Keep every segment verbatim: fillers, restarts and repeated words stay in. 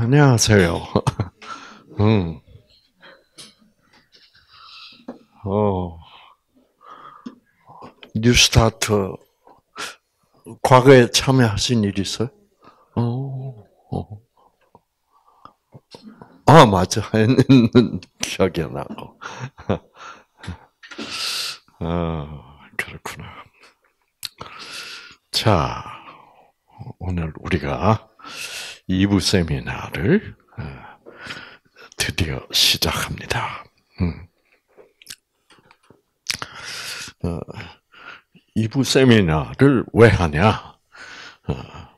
안녕하세요. 음. 어, 뉴스타트 과거에 참여하신 일 있어요? 어, 어. 아, 맞아. 기억이 나고. 아, 그렇구나. 자, 오늘 우리가 이 부 세미나를 드디어 시작합니다. 음. 어, 이 부 세미나를 왜 하냐? 어,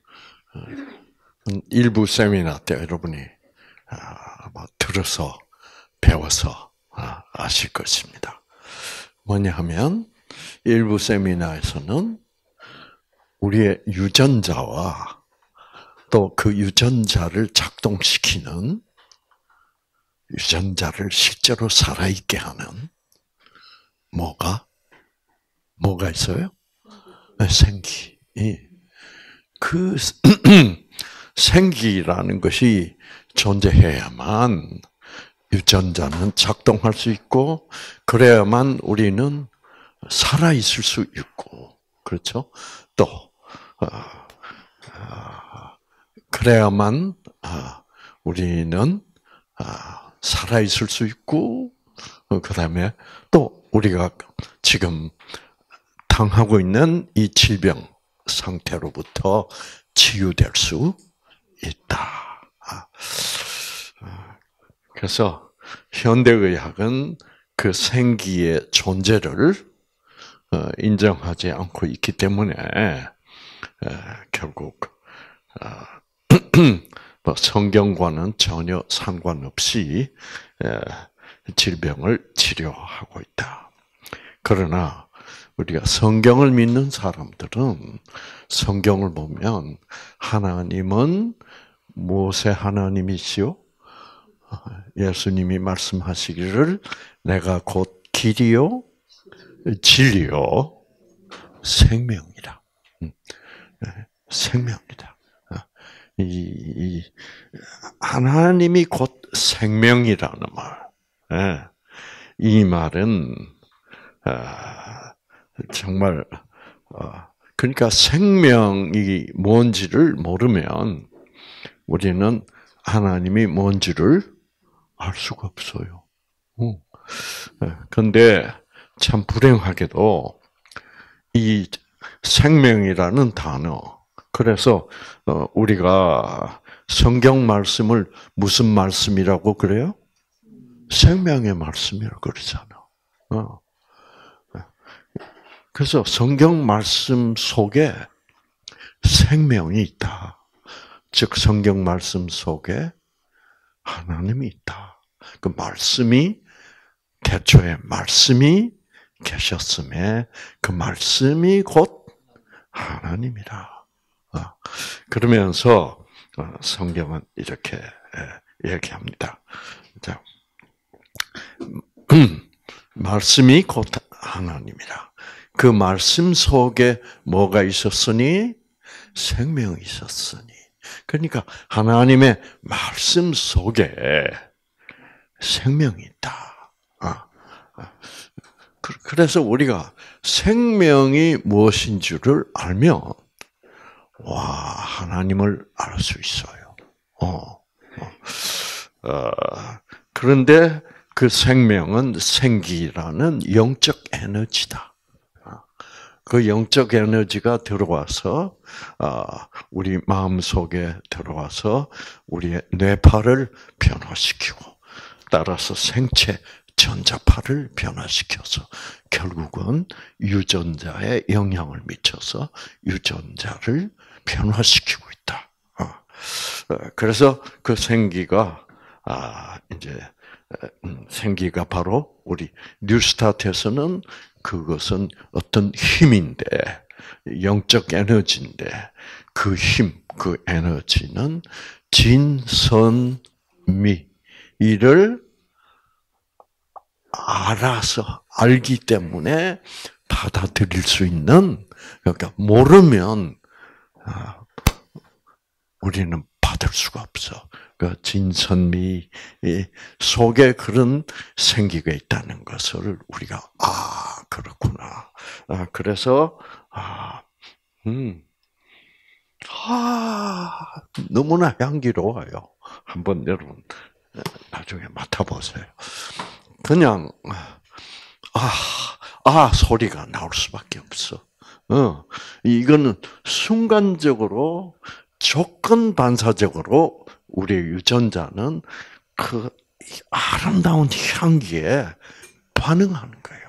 일 부 세미나 때 여러분이 아마 들어서 배워서 아실 것입니다. 뭐냐 하면 일 부 세미나에서는 우리의 유전자와 또 그 유전자를 작동시키는 유전자를 실제로 살아있게 하는 뭐가? 뭐가 있어요? 생기. 그 생기라는 것이 존재해야만 유전자는 작동할 수 있고, 그래야만 우리는 살아있을 수 있고, 그렇죠? 또, 어, 어, 그래야만 어, 우리는 어, 살아있을 수 있고, 어, 그 다음에 또 우리가 지금 당하고 있는 이 질병 상태로부터 치유될 수 있다. 그래서 현대의학은 그 생기의 존재를 인정하지 않고 있기 때문에 결국 성경과는 전혀 상관없이 질병을 치료하고 있다. 그러나 우리가 성경을 믿는 사람들은 성경을 보면 하나님은 무엇의 하나님이시오? 예수님이 말씀하시기를 내가 곧 길이요, 진리요, 생명이다. 생명이다. 이, 이 하나님이 곧 생명이라는 말. 이 말은 정말 그러니까 생명이 뭔지를 모르면 우리는 하나님이 뭔지를 알 수가 없어요. 그런데 참 불행하게도 이 생명이라는 단어, 그래서 우리가 성경 말씀을 무슨 말씀이라고 그래요? 생명의 말씀이라고 그러잖아. 그래서 성경 말씀 속에 생명이 있다. 즉 성경 말씀 속에 하나님이 있다. 그 말씀이 태초에 말씀이 계셨음에 그 말씀이 곧 하나님이라. 그러면서 성경은 이렇게 얘기합니다. 자, 말씀이 곧 하나님이라. 그 말씀 속에 뭐가 있었으니? 생명이 있었으니. 그러니까 하나님의 말씀 속에 생명이 있다. 그래서 우리가 생명이 무엇인 줄을 알면 와, 하나님을 알 수 있어요. 어, 어. 어, 그런데 그 생명은 생기라는 영적 에너지다. 그 영적 에너지가 들어와서 우리 마음 속에 들어와서 우리의 뇌파를 변화시키고, 따라서 생체 전자파를 변화시켜서 결국은 유전자에 영향을 미쳐서 유전자를 변화시키고 있다. 그래서 그 생기가 이제 생기가 바로 우리 뉴스타트에서는 그것은 어떤 힘인데, 영적 에너지인데, 그 힘, 그 에너지는 진선미, 이를 알아서 알기 때문에 받아들일 수 있는, 그러니까 모르면 우리는 받을 수가 없어. 그 진선미 속에 그런 생기가 있다는 것을 우리가 아 그렇구나. 아 그래서 아 음. 아, 너무나 향기로워요. 한번 여러분 나중에 맡아보세요. 그냥 아, 아 소리가 나올 수밖에 없어. 어, 이거는 순간적으로 조건 반사적으로 우리 유전자는 그 아름다운 향기에 반응하는 거예요.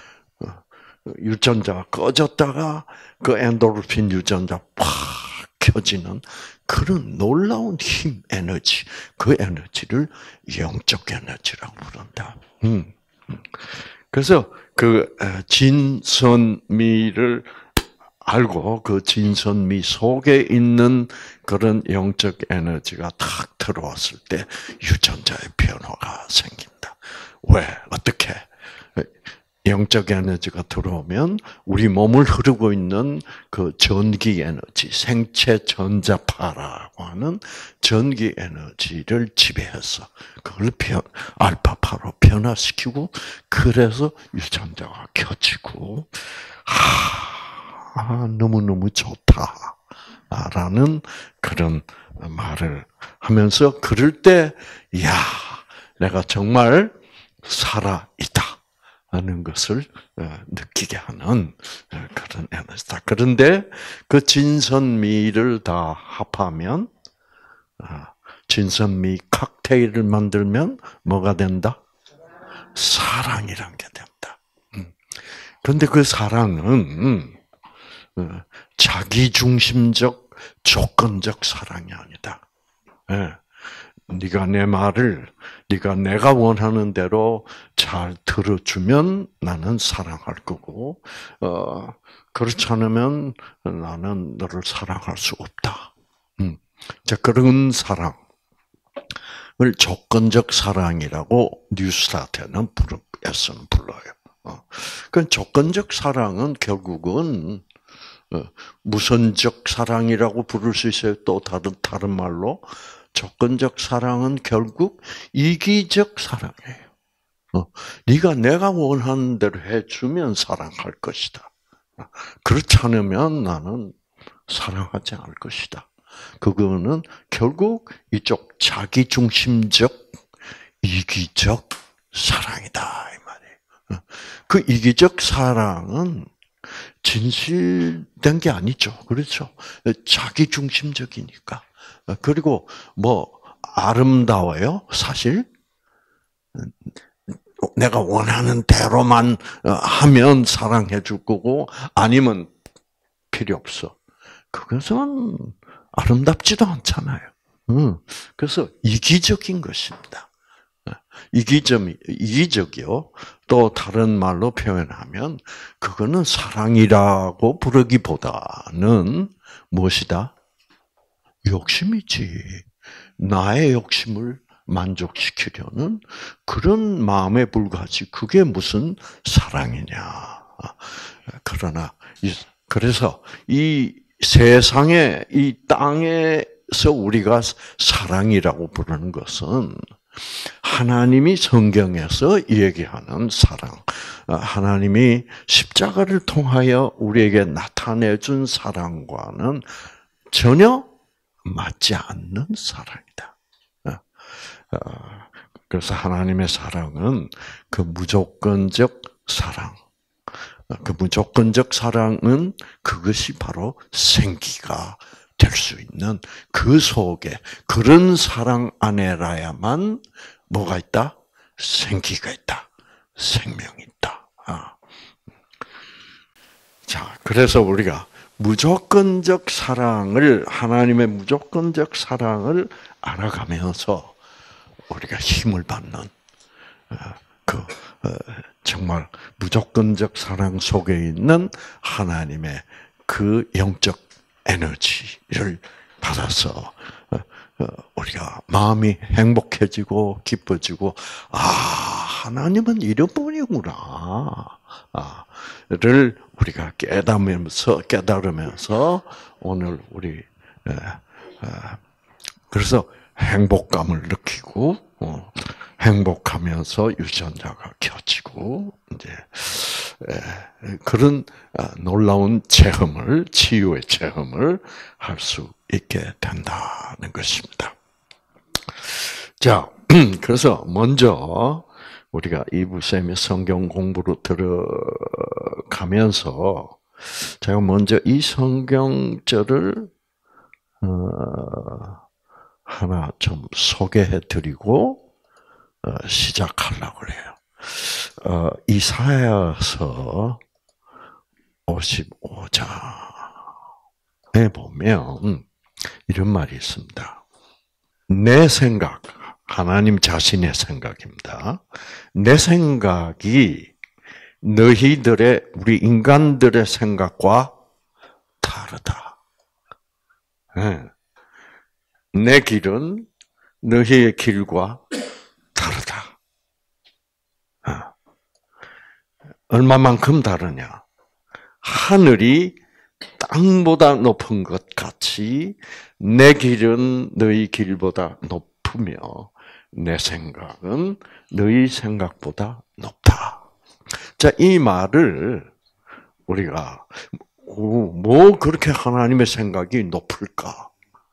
유전자가 꺼졌다가 그 엔도르핀 유전자 팍 켜지는 그런 놀라운 힘, 에너지, 그 에너지를 영적 에너지라고 부른다. 음. 그래서 그 진선미를 알고 그 진선미 속에 있는 그런 영적 에너지가 탁 들어왔을 때 유전자의 변화가 생긴다. 왜? 어떻게? 영적 에너지가 들어오면 우리 몸을 흐르고 있는 그 전기 에너지, 생체 전자파라고 하는 전기 에너지를 지배해서 그걸 변, 알파파로 변화시키고 그래서 유전자가 켜지고 하, 너무너무 좋다라는 그런 말을 하면서 그럴 때 야, 내가 정말 살아있다. 하는 것을 느끼게 하는 그런 에너지다. 그런데 그 진선미를 다 합하면 진선미 칵테일을 만들면 뭐가 된다? 사랑이란 게 된다. 그런데 그 사랑은 자기중심적 조건적 사랑이 아니다. 네가 내 말을 네가 내가 원하는 대로 잘 들어주면 나는 사랑할 거고 어 그렇지 않으면 나는 너를 사랑할 수 없다. 음. 자 그런 사랑을 조건적 사랑이라고 뉴스타트는 에서는 불러요. 어. 그 조건적 사랑은 결국은 어, 무선적 사랑이라고 부를 수 있어요. 또 다른 다른 말로. 조건적 사랑은 결국 이기적 사랑이에요. 어, 네가 내가 원하는 대로 해주면 사랑할 것이다. 그렇지 않으면 나는 사랑하지 않을 것이다. 그거는 결국 이쪽 자기중심적 이기적 사랑이다 이 말이에요. 그 이기적 사랑은 진실된 게 아니죠. 그렇죠? 자기중심적이니까. 그리고 뭐 아름다워요, 사실. 내가 원하는 대로만 하면 사랑해 줄 거고 아니면 필요 없어. 그것은 아름답지도 않잖아요. 그래서 이기적인 것입니다. 이기적, 이기적이요. 또 다른 말로 표현하면 그거는 사랑이라고 부르기보다는 무엇이다? 욕심이지. 나의 욕심을 만족시키려는 그런 마음에 불과하지. 그게 무슨 사랑이냐. 그러나, 그래서 이 세상에, 이 땅에서 우리가 사랑이라고 부르는 것은 하나님이 성경에서 얘기하는 사랑, 하나님이 십자가를 통하여 우리에게 나타내준 사랑과는 전혀 맞지 않는 사랑이다. 그래서 하나님의 사랑은 그 무조건적 사랑, 그 무조건적 사랑은 그것이 바로 생기가 될 수 있는 그 속에 그런 사랑 안에라야만 뭐가 있다? 생기가 있다. 생명이 있다. 자, 그래서 우리가 무조건적 사랑을, 하나님의 무조건적 사랑을 알아가면서 우리가 힘을 받는, 그, 정말 무조건적 사랑 속에 있는 하나님의 그 영적 에너지를 받아서, 우리가 마음이 행복해지고 기뻐지고, 아, 하나님은 이런 분이구나. 를 우리가 깨달으면서 깨달으면서 오늘 우리 그래서 행복감을 느끼고 어, 행복하면서 유전자가 켜지고 이제 에, 그런 놀라운 체험을 치유의 체험을 할 수 있게 된다는 것입니다. 자, 그래서 먼저 우리가 이부쌤의 성경 공부로 들어가면서 제가 먼저 이 성경절을 어, 하나 좀 소개해드리고 어, 시작하려고 그래요. 어, 이사야서 오십오 장에 보면 이런 말이 있습니다. 내 생각, 하나님 자신의 생각입니다. 내 생각이 너희들의, 우리 인간들의 생각과 다르다. 네. 내 길은 너희의 길과 다르다. 얼마만큼 다르냐? 하늘이 땅보다 높은 것 같이 내 길은 너희 길보다 높으며 내 생각은 너희 생각보다 높다. 자, 이 말을 우리가 뭐 그렇게 하나님의 생각이 높을까?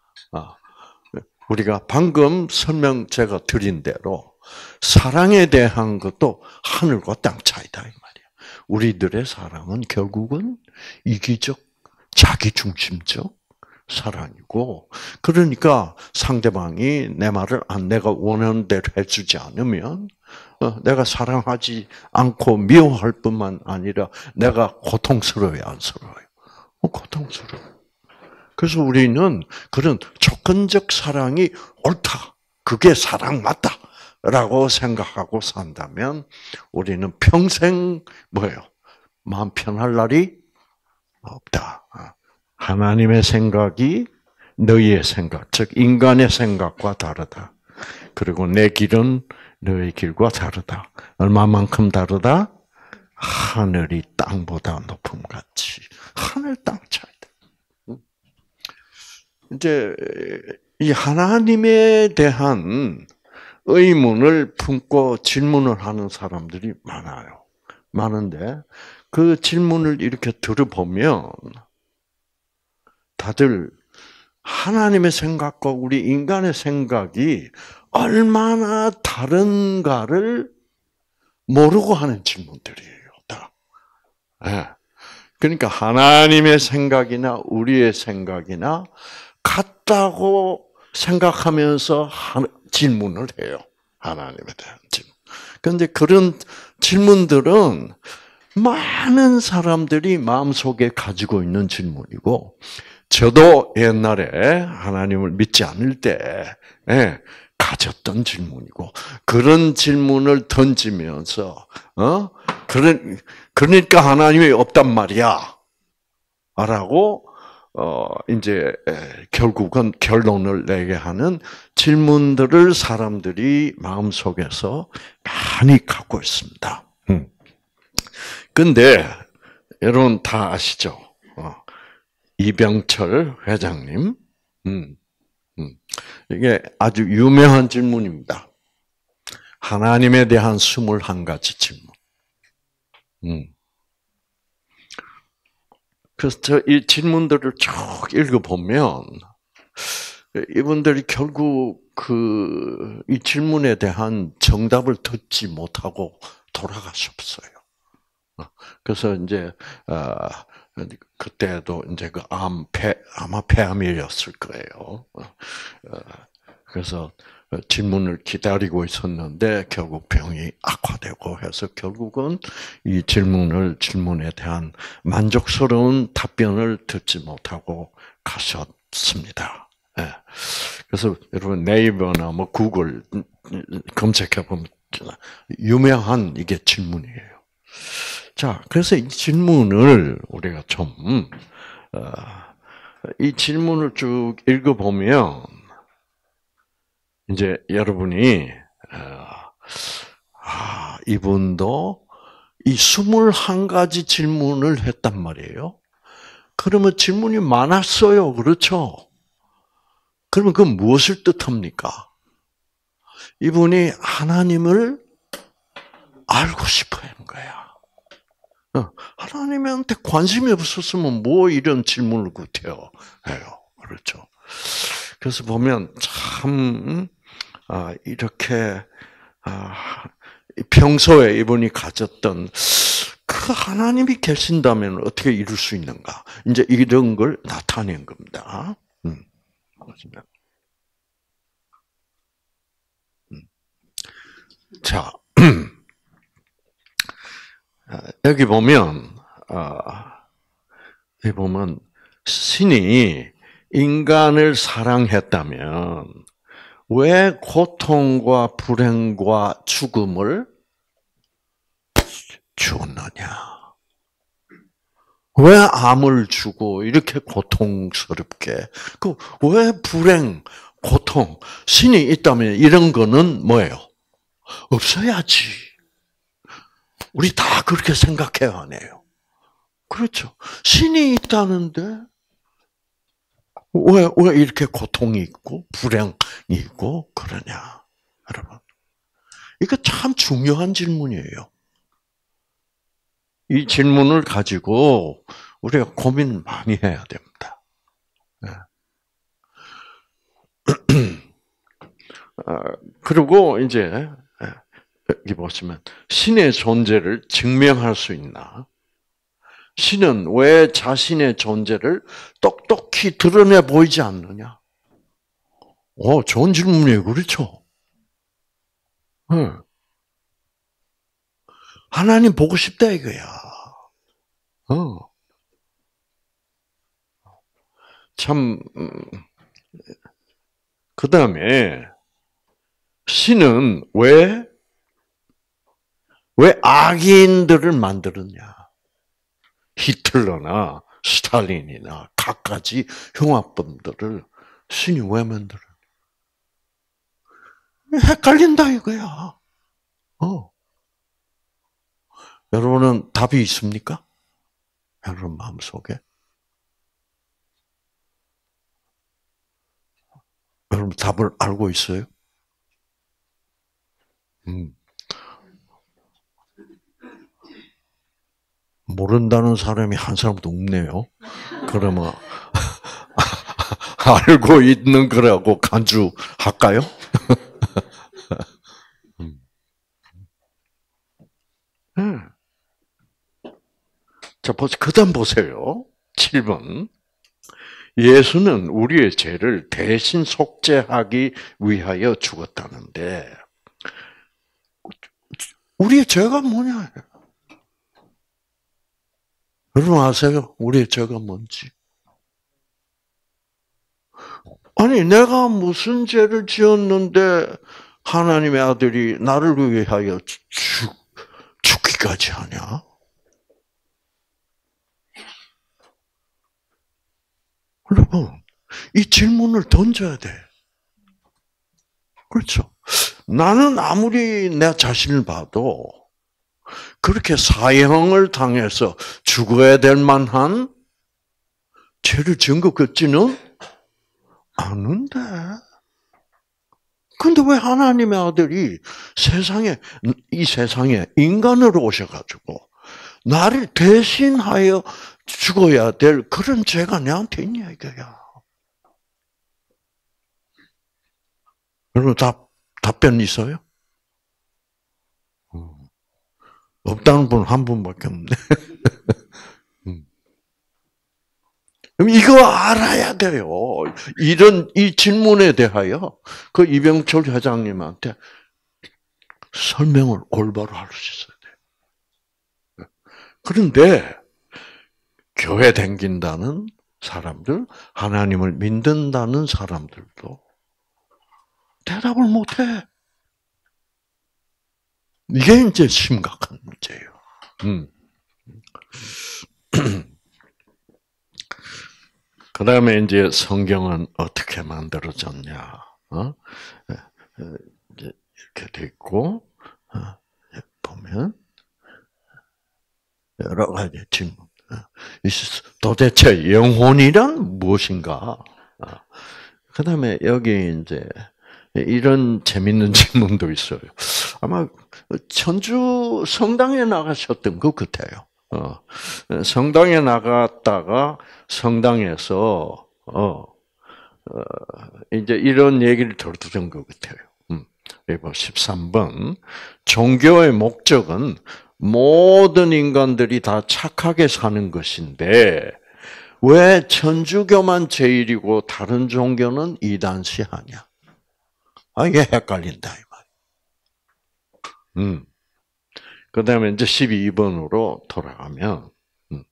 우리가 방금 설명 제가 드린 대로 사랑에 대한 것도 하늘과 땅 차이다 이 말이야. 우리들의 사랑은 결국은 이기적, 자기중심적 사랑이고, 그러니까 상대방이 내 말을 안 내가 원하는 대로 해주지 않으면 내가 사랑하지 않고 미워할 뿐만 아니라 내가 고통스러워요, 안스러워요? 고통스러워. 그래서 우리는 그런 조건적 사랑이 옳다. 그게 사랑 맞다. 라고 생각하고 산다면 우리는 평생 뭐예요? 마음 편할 날이 없다. 하나님의 생각이 너희의 생각, 즉 인간의 생각과 다르다. 그리고 내 길은 너희 길과 다르다. 얼마만큼 다르다? 하늘이 땅보다 높음 같이. 하늘 땅 차이다. 이제 이 하나님에 대한 의문을 품고 질문을 하는 사람들이 많아요. 많은데 그 질문을 이렇게 들어보면 다들 하나님의 생각과 우리 인간의 생각이 얼마나 다른가를 모르고 하는 질문들이에요. 다. 네. 그러니까 하나님의 생각이나 우리의 생각이나 같다고 생각하면서 질문을 해요. 하나님에 대한 질문. 그런데 그런 질문들은 많은 사람들이 마음속에 가지고 있는 질문이고, 저도 옛날에 하나님을 믿지 않을 때 가졌던 질문이고, 그런 질문을 던지면서 어 그런 그러니까 하나님이 없단 말이야 라고 어 이제 결국은 결론을 내게 하는 질문들을 사람들이 마음속에서 많이 갖고 있습니다. 음. 근데 여러분 다 아시죠? 어, 이병철 회장님, 음, 음. 이게 아주 유명한 질문입니다. 하나님에 대한 스물한 가지 질문. 음. 그래서 저 이 질문들을 쭉 읽어보면 이분들이 결국 그 이 질문에 대한 정답을 듣지 못하고 돌아가셨어요. 그래서 이제 아 그때도 이제 그 암, 폐 아마 폐암이었을 거예요. 그래서 질문을 기다리고 있었는데 결국 병이 악화되고 해서 결국은 이 질문을 질문에 대한 만족스러운 답변을 듣지 못하고 가셨습니다. 그래서 여러분 네이버나 뭐 구글 검색해 보면 유명한 이게 질문이에요. 자, 그래서 이 질문을 우리가 좀 이 질문을 쭉 읽어보면. 이제 여러분이 아, 이분도 이 스물한 가지 질문을 했단 말이에요. 그러면 질문이 많았어요. 그렇죠? 그러면 그건 무엇을 뜻합니까? 이분이 하나님을 알고 싶어 하는 거야. 하나님한테 관심이 없었으면 뭐 이런 질문을 구태여 해요. 그렇죠. 그래서 보면 참, 아, 이렇게, 아, 평소에 이분이 가졌던 그 하나님이 계신다면 어떻게 이룰 수 있는가? 이제 이런 걸 나타낸 겁니다. 음. 자, 여기 보면, 여기 보면, 신이 인간을 사랑했다면, 왜 고통과 불행과 죽음을 주었느냐? 왜 암을 주고 이렇게 고통스럽게? 그 왜 불행, 고통, 신이 있다면 이런 거는 뭐예요? 없어야지. 우리 다 그렇게 생각해야 하네요. 그렇죠. 신이 있다는데 왜, 왜 이렇게 고통이 있고 불행이 있고 그러냐, 여러분. 이거 참 중요한 질문이에요. 이 질문을 가지고 우리가 고민을 많이 해야 됩니다. 그리고 이제 여기 보시면 신의 존재를 증명할 수 있나? 신은 왜 자신의 존재를 똑똑히 드러내 보이지 않느냐? 오, 좋은 질문이에요. 그렇죠? 네. 하나님 보고 싶다 이거야. 어. 참, 그 다음에, 신은 왜, 왜 악인들을 만들었냐? 히틀러나 스탈린이나 갖가지 흉악범들을 신이 왜 만들었냐? 헷갈린다 이거야. 어. 여러분은 답이 있습니까? 여러분 마음속에? 여러분 답을 알고 있어요? 음. 모른다는 사람이 한 사람도 없네요. 그러면 알고 있는 거라고 간주할까요? 음. 네. 자, 그 다음 보세요. 칠 번. 예수는 우리의 죄를 대신 속죄하기 위하여 죽었다는데, 우리의 죄가 뭐냐? 여러분 아세요? 우리의 죄가 뭔지? 아니, 내가 무슨 죄를 지었는데 하나님의 아들이 나를 위하여 죽, 죽기까지 하냐? 여러분, 이 질문을 던져야 돼. 그렇죠? 나는 아무리 내 자신을 봐도 그렇게 사형을 당해서 죽어야 될 만한 죄를 지은 것 같지는 않은데. 근데 왜 하나님의 아들이 세상에, 이 세상에 인간으로 오셔가지고 나를 대신하여 죽어야 될 그런 죄가 내한테 있냐 이거야. 여러분 답, 답변 있어요? 없다는 분 한 분밖에 없네. 그럼 이거 알아야 돼요. 이런 이 질문에 대하여 그 이병철 회장님한테 설명을 올바로 할 수 있어야 돼요. 그런데 교회 댕긴다는 사람들, 하나님을 믿는다는 사람들도 대답을 못해. 이게 이제 심각한 문제예요. 음. 그 다음에 이제 성경은 어떻게 만들어졌냐. 어? 이렇게 돼 있고, 보면, 여러 가지 질문. 도대체 영혼이란 무엇인가? 그다음에 여기 이제 이런 재밌는 질문도 있어요. 아마 천주 성당에 나가셨던 것 같아요. 어, 성당에 나갔다가 성당에서 어, 어, 이제 이런 얘기를 들었던 것 같아요. 음, 그리고 십삼 번 종교의 목적은 모든 인간들이 다 착하게 사는 것인데 왜 천주교만 제일이고 다른 종교는 이단시하냐? 아, 이게 헷갈린다, 이 말. 음. 그 다음에 이제 십이 번으로 돌아가면, 음.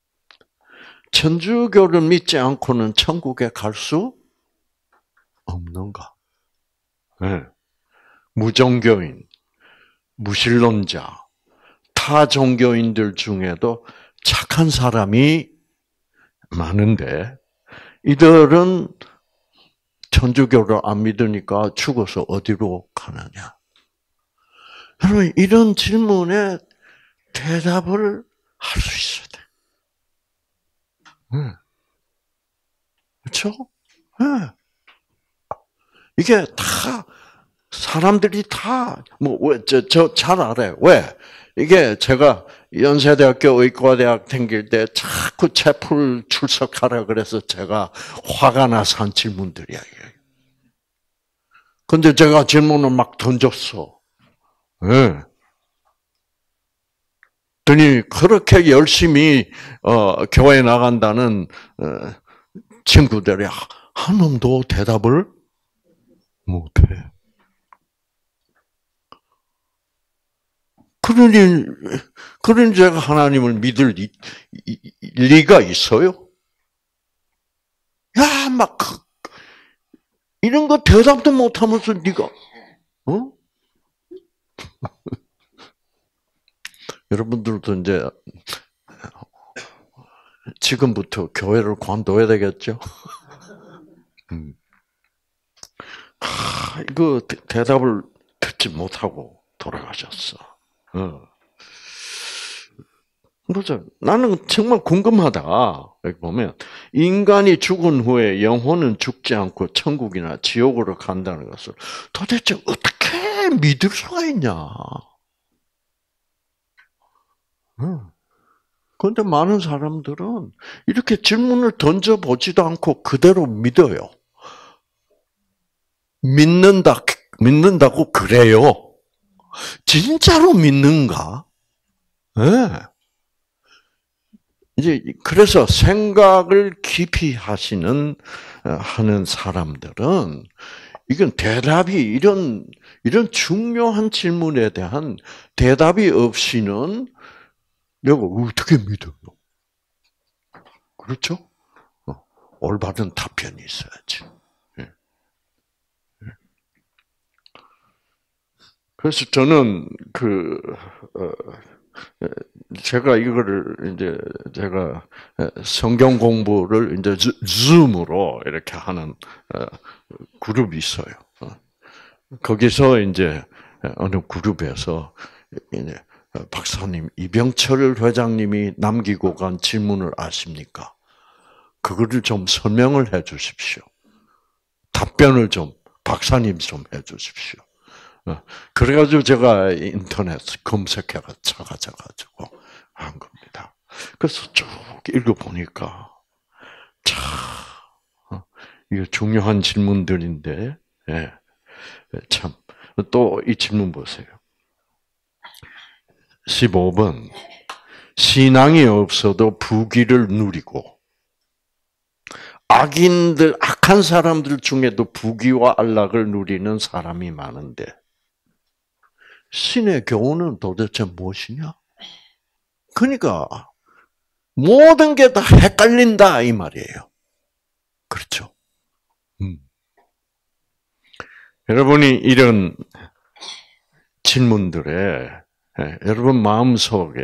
천주교를 믿지 않고는 천국에 갈 수 없는가? 네. 무종교인, 무신론자, 타 종교인들 중에도 착한 사람이 많은데, 이들은 천주교를 안 믿으니까 죽어서 어디로 가느냐? 여러분, 이런 질문에 대답을 할 수 있어야 돼. 응. 그렇죠? 응. 이게 다 사람들이 다 뭐 왜 저 저 잘 알아요. 왜? 이게 제가 연세대학교 의과대학 다닐 때 자꾸 채플 출석하라 그래서 제가 화가 나서 한 질문들이야. 이게. 근데 제가 질문을 막 던졌어. 예. 더니 그렇게 열심히 어, 교회 나간다는 어, 친구들이 한 놈도 대답을 못해. 그러니 그러니 제가 하나님을 믿을 리, 리가 있어요? 야, 막 이런 거 대답도 못하면서 네가 어? 여러분들도 이제 지금부터 교회를 관둬야 되겠죠? 음. 하, 이거 대답을 듣지 못하고 돌아가셨어. 어. 그렇죠. 나는 정말 궁금하다. 여기 보면 인간이 죽은 후에 영혼은 죽지 않고 천국이나 지옥으로 간다는 것을 도대체 어떻게 믿을 수가 있냐? 그런데 많은 사람들은 이렇게 질문을 던져보지도 않고 그대로 믿어요. 믿는다, 믿는다고 그래요. 진짜로 믿는가? 예. 네. 이제 그래서 생각을 깊이 하시는 하는 사람들은 이건 대답이 이런 이런 중요한 질문에 대한 대답이 없이는 내가 어떻게 믿어요? 그렇죠? 어, 올바른 답변이 있어야지. 예. 그래서 저는 그 어, 제가 이거를 이제 제가 성경 공부를 이제 줌으로 이렇게 하는 그룹이 있어요. 거기서 이제 어느 그룹에서 이제 박사님 이병철 회장님이 남기고 간 질문을 아십니까? 그거를 좀 설명을 해 주십시오. 답변을 좀 박사님 좀 해 주십시오. 그래가지고 제가 인터넷 검색해가 찾아가지고 한 겁니다. 그래서 쭉 읽어보니까, 참, 이거 중요한 질문들인데, 예, 참. 또 이 질문 보세요. 십오 번. 신앙이 없어도 부귀를 누리고, 악인들, 악한 사람들 중에도 부귀와 안락을 누리는 사람이 많은데, 신의 교훈은 도대체 무엇이냐? 그러니까 모든 게 다 헷갈린다 이 말이에요. 그렇죠? 음. 여러분이 이런 질문들에 예, 여러분 마음 속에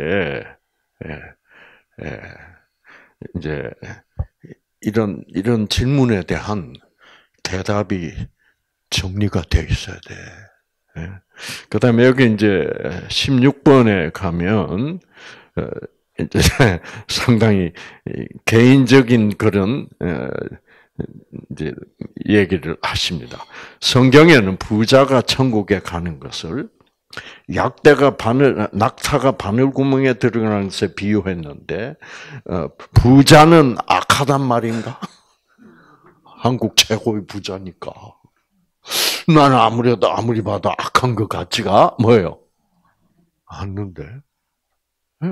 예, 예, 이제 이런 이런 질문에 대한 대답이 정리가 돼 있어야 돼. 예. 그 다음에 여기 이제 십육 번에 가면, 이제 상당히 개인적인 그런, 이제 얘기를 하십니다. 성경에는 부자가 천국에 가는 것을 약대가 바늘, 낙타가 바늘구멍에 들어가는 것에 비유했는데, 어, 부자는 악하단 말인가? 한국 최고의 부자니까. 나는 아무래도 아무리 봐도 악한 것 같지가 뭐예요? 않는데. 네.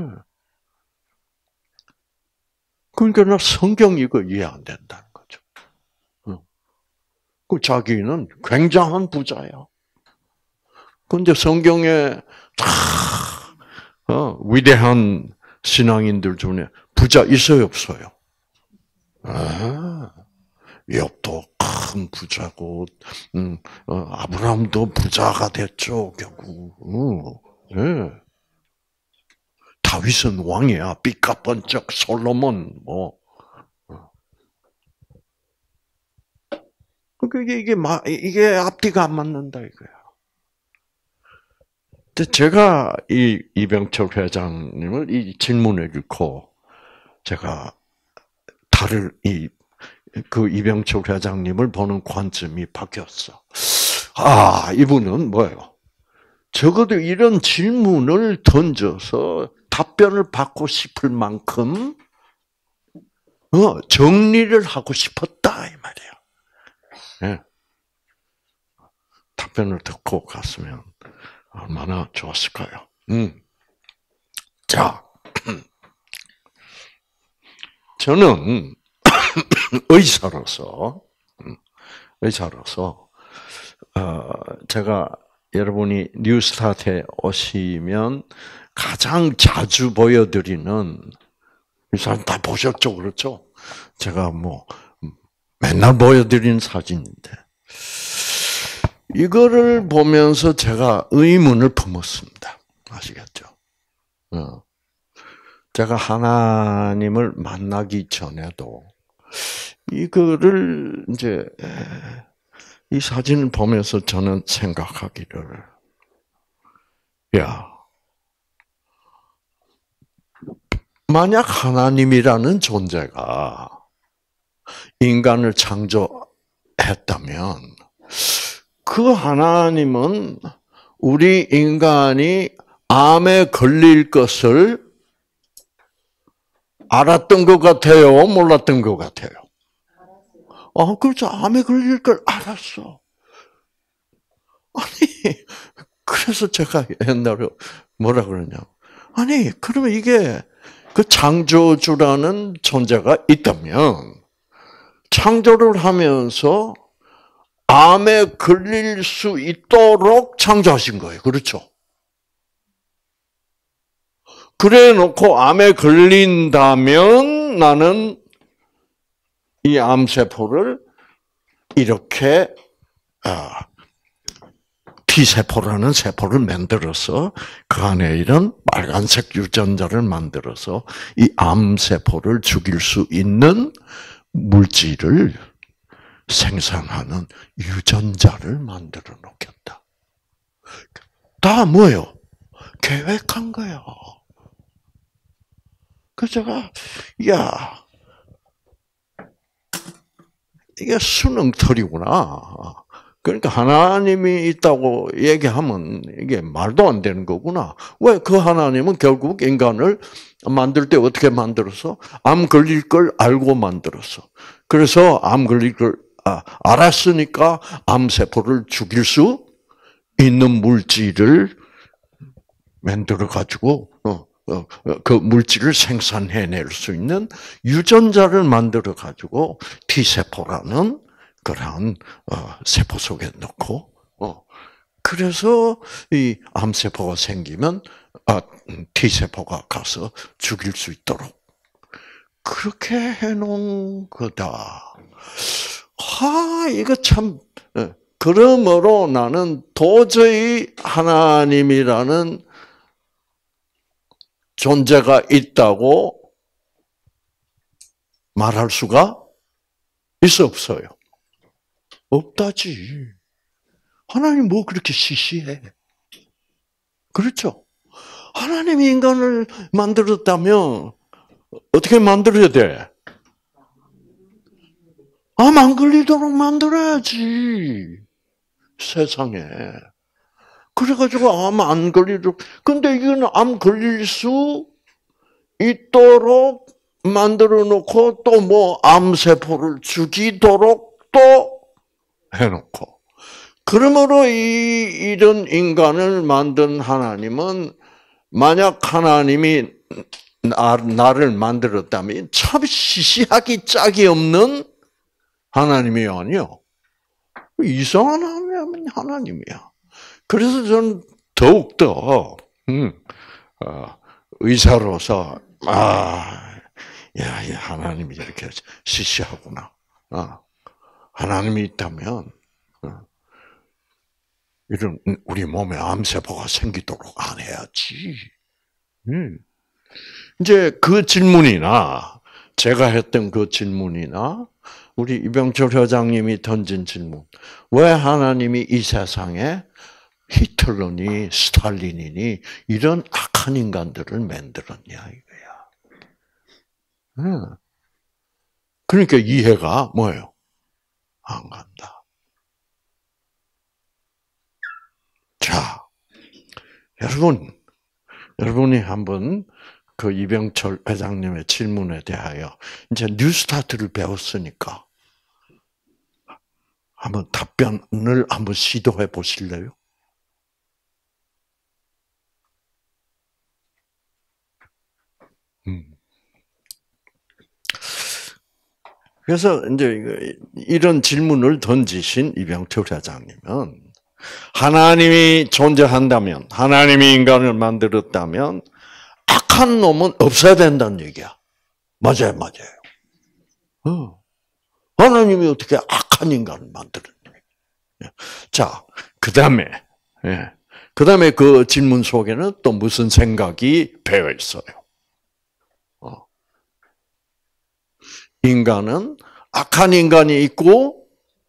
그러니까 나 성경 이거 이해 안 된다는 거죠. 그 자기는 굉장한 부자야. 그런데 성경에 다 어, 위대한 신앙인들 중에 부자 있어요, 없어요? 아, 욥도 큰 부자고, 음, 어, 아브라함도 부자가 됐죠, 결국. 어, 네. 다윗은 왕이야, 삐까번쩍 솔로몬 뭐. 그게 이게 마, 이게 앞뒤가 안 맞는다 이거야. 근데 제가 이 이병철 회장님을 이 질문을 읽고 제가 다를 이 그 이병철 회장님을 보는 관점이 바뀌었어. 아, 이분은 뭐예요? 적어도 이런 질문을 던져서 답변을 받고 싶을 만큼 어, 정리를 하고 싶었다 이 말이에요. 네. 답변을 듣고 갔으면 얼마나 좋았을까요? 음. 자, 저는 의사로서, 의사로서, 어, 제가 여러분이 뉴스타트에 오시면 가장 자주 보여드리는, 이 사람 다 보셨죠? 그렇죠? 제가 뭐, 맨날 보여드리는 사진인데, 이거를 보면서 제가 의문을 품었습니다. 아시겠죠? 어. 제가 하나님을 만나기 전에도 이거를 이제 이 사진을 보면서 저는 생각하기를, 야, 만약 하나님이라는 존재가 인간을 창조했다면 그 하나님은 우리 인간이 암에 걸릴 것을 알았던 것 같아요? 몰랐던 것 같아요? 아, 그렇죠. 암에 걸릴 걸 알았어. 아니, 그래서 제가 옛날에 뭐라 그러냐. 아니, 그러면 이게 그 창조주라는 존재가 있다면 창조를 하면서 암에 걸릴 수 있도록 창조하신 거예요. 그렇죠? 그래 놓고 암에 걸린다면 나는 이 암세포를 이렇게 T세포라는 세포를 만들어서 그 안에 이런 빨간색 유전자를 만들어서 이 암세포를 죽일 수 있는 물질을 생산하는 유전자를 만들어 놓겠다. 다 뭐예요? 계획한 거예요. 그래서 제가, 야, 이게 수능털이구나. 그러니까 하나님이 있다고 얘기하면 이게 말도 안 되는 거구나. 왜? 그 하나님은 결국 인간을 만들 때 어떻게 만들어서? 암 걸릴 걸 알고 만들었어. 그래서 암 걸릴 걸 아, 알았으니까 암세포를 죽일 수 있는 물질을 만들어가지고, 어, 어, 그 물질을 생산해낼 수 있는 유전자를 만들어가지고 T세포라는 그러한 어, 세포 속에 넣고, 어, 그래서 이 암세포가 생기면 아, T세포가 가서 죽일 수 있도록 그렇게 해놓은 거다. 아, 이거 참, 그러므로 나는 도저히 하나님이라는 존재가 있다고 말할 수가 있어 없어요? 없다지. 하나님 뭐 그렇게 시시해? 그렇죠? 하나님이 인간을 만들었다면 어떻게 만들어야 돼? 암 안 걸리도록 만들어야지. 세상에. 그래가지고 암 안 걸리도록. 근데 이건 암 걸릴 수 있도록 만들어 놓고 또 뭐 암세포를 죽이도록 또 해놓고. 그러므로 이, 이런 인간을 만든 하나님은 만약 하나님이 나, 나를 만들었다면 참 시시하기 짝이 없는 하나님이 아니요. 이상한 하나님이야. 그래서 저는 더욱더, 음, 어, 의사로서, 아, 야, 이 하나님이 이렇게 시시하구나. 어, 하나님이 있다면, 어, 이런, 우리 몸에 암세포가 생기도록 안 해야지. 음. 이제 그 질문이나, 제가 했던 그 질문이나, 우리 이병철 회장님이 던진 질문. 왜 하나님이 이 세상에 히틀러니, 스탈린이니, 이런 악한 인간들을 만들었냐, 이거야. 음. 그러니까 이해가 뭐예요? 안 간다. 자, 여러분, 여러분이 한번 그 이병철 회장님의 질문에 대하여 이제 뉴스타트를 배웠으니까 한번 답변을 한번 시도해 보실래요? 음. 그래서 이제 이런 질문을 던지신 이병철 회장님은 하나님이 존재한다면, 하나님이 인간을 만들었다면 악한 놈은 없어야 된다는 얘기야. 맞아요, 맞아요. 어. 하나님이 어떻게 악한 인간을 만들었냐. 자, 그 다음에, 예. 그 다음에 그 질문 속에는 또 무슨 생각이 배어 있어요. 어. 인간은 악한 인간이 있고,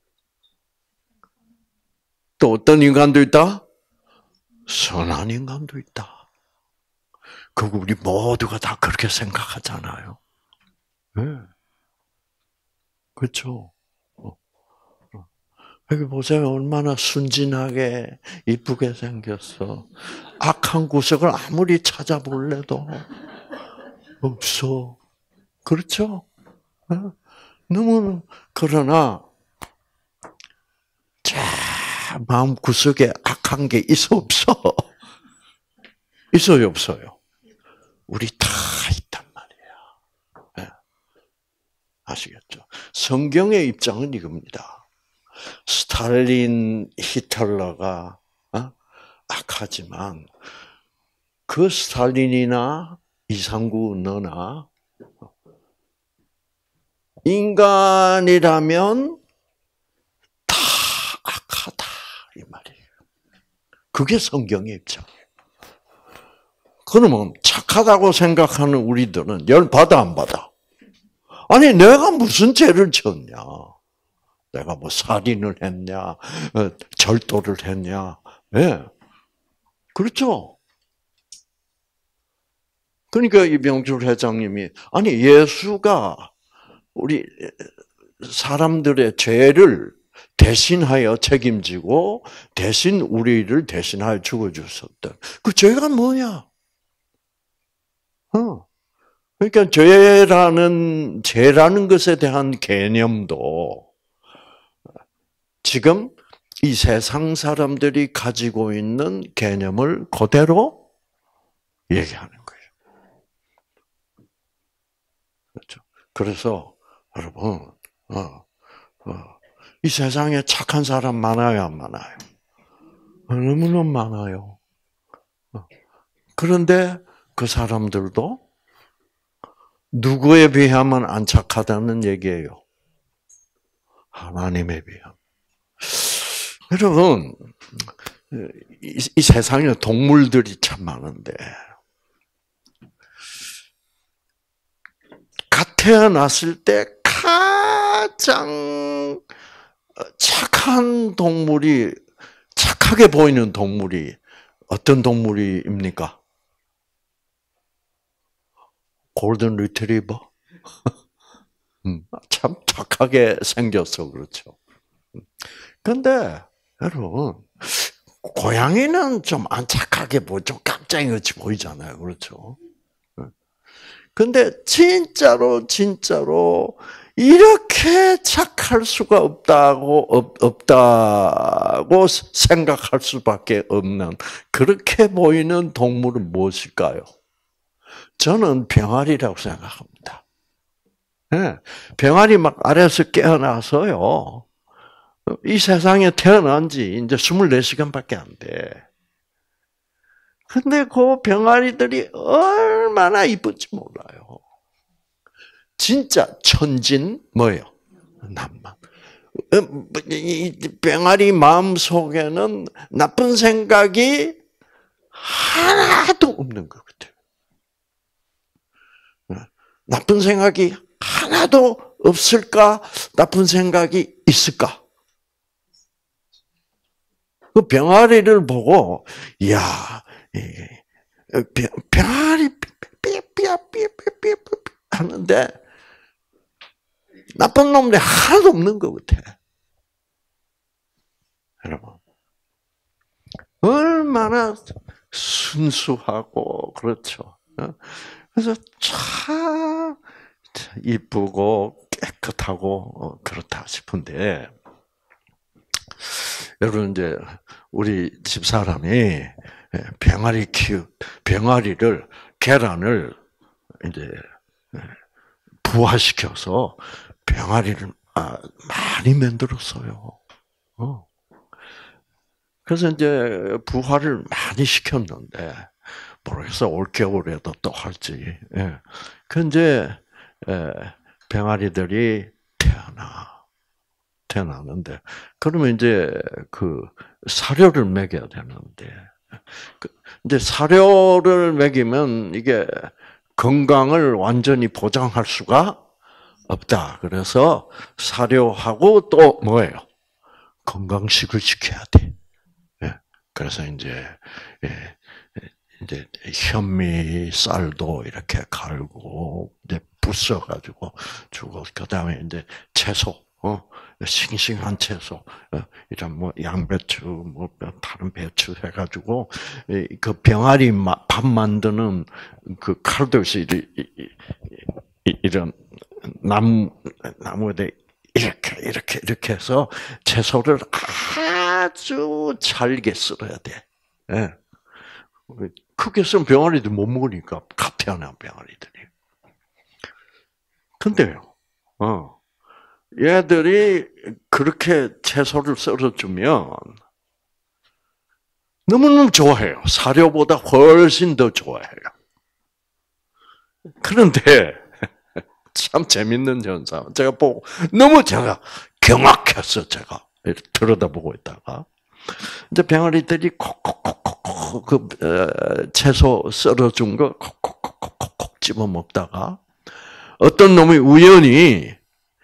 또 어떤 인간도 있다? 선한 인간도 있다. 그거 우리 모두가 다 그렇게 생각하잖아요. 네. 그렇죠. 여기 보세요. 얼마나 순진하게 이쁘게 생겼어. 악한 구석을 아무리 찾아볼래도 없어. 그렇죠? 너무 그러나 자 마음 구석에 악한 게 있어 없어? 있어요 없어요? 우리 다 있단 말이야. 네. 아시겠죠? 성경의 입장은 이겁니다. 스탈린, 히틀러가 어? 악하지만 그 스탈린이나 이상구 너나 인간이라면 다 악하다 이 말이에요. 그게 성경의 입장이에요. 그러면 착하다고 생각하는 우리들은 열 받아 안 받아? 아니 내가 무슨 죄를 졌냐? 내가 뭐 살인을 했냐, 절도를 했냐, 예, 네. 그렇죠. 그러니까 이병철 회장님이 아니 예수가 우리 사람들의 죄를 대신하여 책임지고 대신 우리를 대신하여 죽어주셨다. 그 죄가 뭐냐? 어. 그러니까 죄라는 죄라는 것에 대한 개념도 지금 이 세상 사람들이 가지고 있는 개념을 그대로 얘기하는 거예요. 그렇죠. 그래서 여러분, 어, 어, 이 세상에 착한 사람 많아요, 안 많아요? 너무너무 많아요. 그런데 그 사람들도 누구에 비하면 안 착하다는 얘기예요? 하나님에 비하면. 여러분, 이, 이 세상에 동물들이 참 많은데, 갓 태어났을 때 가장 착한 동물이, 착하게 보이는 동물이 어떤 동물입니까? 골든 리트리버? 음, 참 착하게 생겨서 그렇죠. 근데 여러분, 고양이는 좀 안 착하게 뭐 좀 깜짝이같이 보이잖아요, 그렇죠? 근데 진짜로 진짜로 이렇게 착할 수가 없다고 없, 없다고 생각할 수밖에 없는 그렇게 보이는 동물은 무엇일까요? 저는 병아리라고 생각합니다. 네, 병아리 막 아래에서 깨어나서요. 이 세상에 태어난 지 이제 스물네 시간밖에 안 돼. 근데 그 병아리들이 얼마나 이쁜지 몰라요. 진짜 천진 뭐예요? 남만. 이 병아리 마음 속에는 나쁜 생각이 하나도 없는 것 같아요. 나쁜 생각이 하나도 없을까? 나쁜 생각이 있을까? 그 병아리를 보고, 이야, 병아리 삐삐삐삐삐삐 하는데 나쁜 놈들이 하나도 없는 것 같아. 여러분, 얼마나 순수하고 그렇죠. 그래서 참 이쁘고 깨끗하고 그렇다 싶은데, 여러분 이제 우리 집 사람이 병아리 키우 병아리를 계란을 이제 부화시켜서 병아리를 많이 만들었어요. 그래서 이제 부화를 많이 시켰는데 모르겠어 올 겨울에도 또 할지. 근데 병아리들이 태어나. 태어나는데, 그러면 이제 그 사료를 먹여야 되는데, 이제 사료를 먹이면 이게 건강을 완전히 보장할 수가 없다. 그래서 사료하고 또 뭐예요? 건강식을 시켜야 돼. 그래서 이제 이제 현미 쌀도 이렇게 갈고 이제 부숴가지고 주고, 그다음에 이제 채소. 어, 싱싱한 채소, 이런 뭐 양배추, 뭐 다른 배추 해가지고 그 병아리 밥 만드는 그 칼도 있어. 이런 나무 나무에 이렇게 이렇게 이렇게 해서 채소를 아주 잘게 썰어야 돼. 예. 크게 썬 병아리들 못 먹으니까 갓 태어난 병아리들이. 근데요, 어. 얘들이 그렇게 채소를 썰어주면 너무너무 좋아해요. 사료보다 훨씬 더 좋아해요. 그런데 참 재밌는 현상. 제가 보고 너무 제가 경악했어. 제가 들여다보고 있다가 이제 병아리들이 콕콕콕콕 그 채소 썰어준 거 콕콕콕콕 집어 먹다가 어떤 놈이 우연히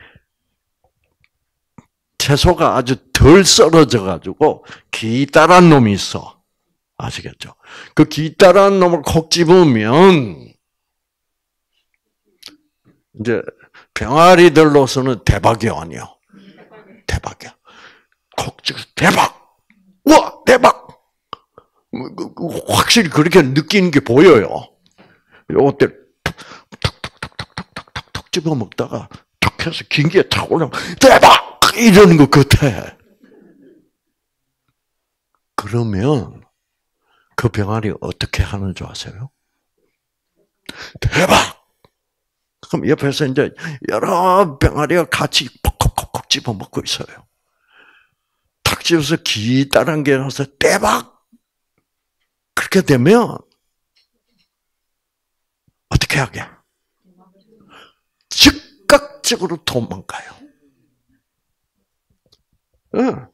채소가 아주 덜 썰어져 가지고 기다란 놈이 있어. 아시겠죠? 그 기다란 놈을 콕 집으면 이제 병아리들로서는 대박이 아니요. 대박이야. 콕 집어 대박. 우와, 대박. 확실히 그렇게 느끼는 게 보여요. 요때 툭툭툭툭툭툭툭 집어 먹다가 툭 해서 긴기에 탁 올라오면 대박. 이러는 것 같아. 그러면 그 병아리 어떻게 하는 줄 아세요? 대박! 그럼 옆에서 이제 여러 병아리가 같이 콕콕콕콕 집어 먹고 있어요. 탁 집어서 기다란 게 나서 대박! 그렇게 되면 어떻게 하게? 즉각적으로 도망가요. 응.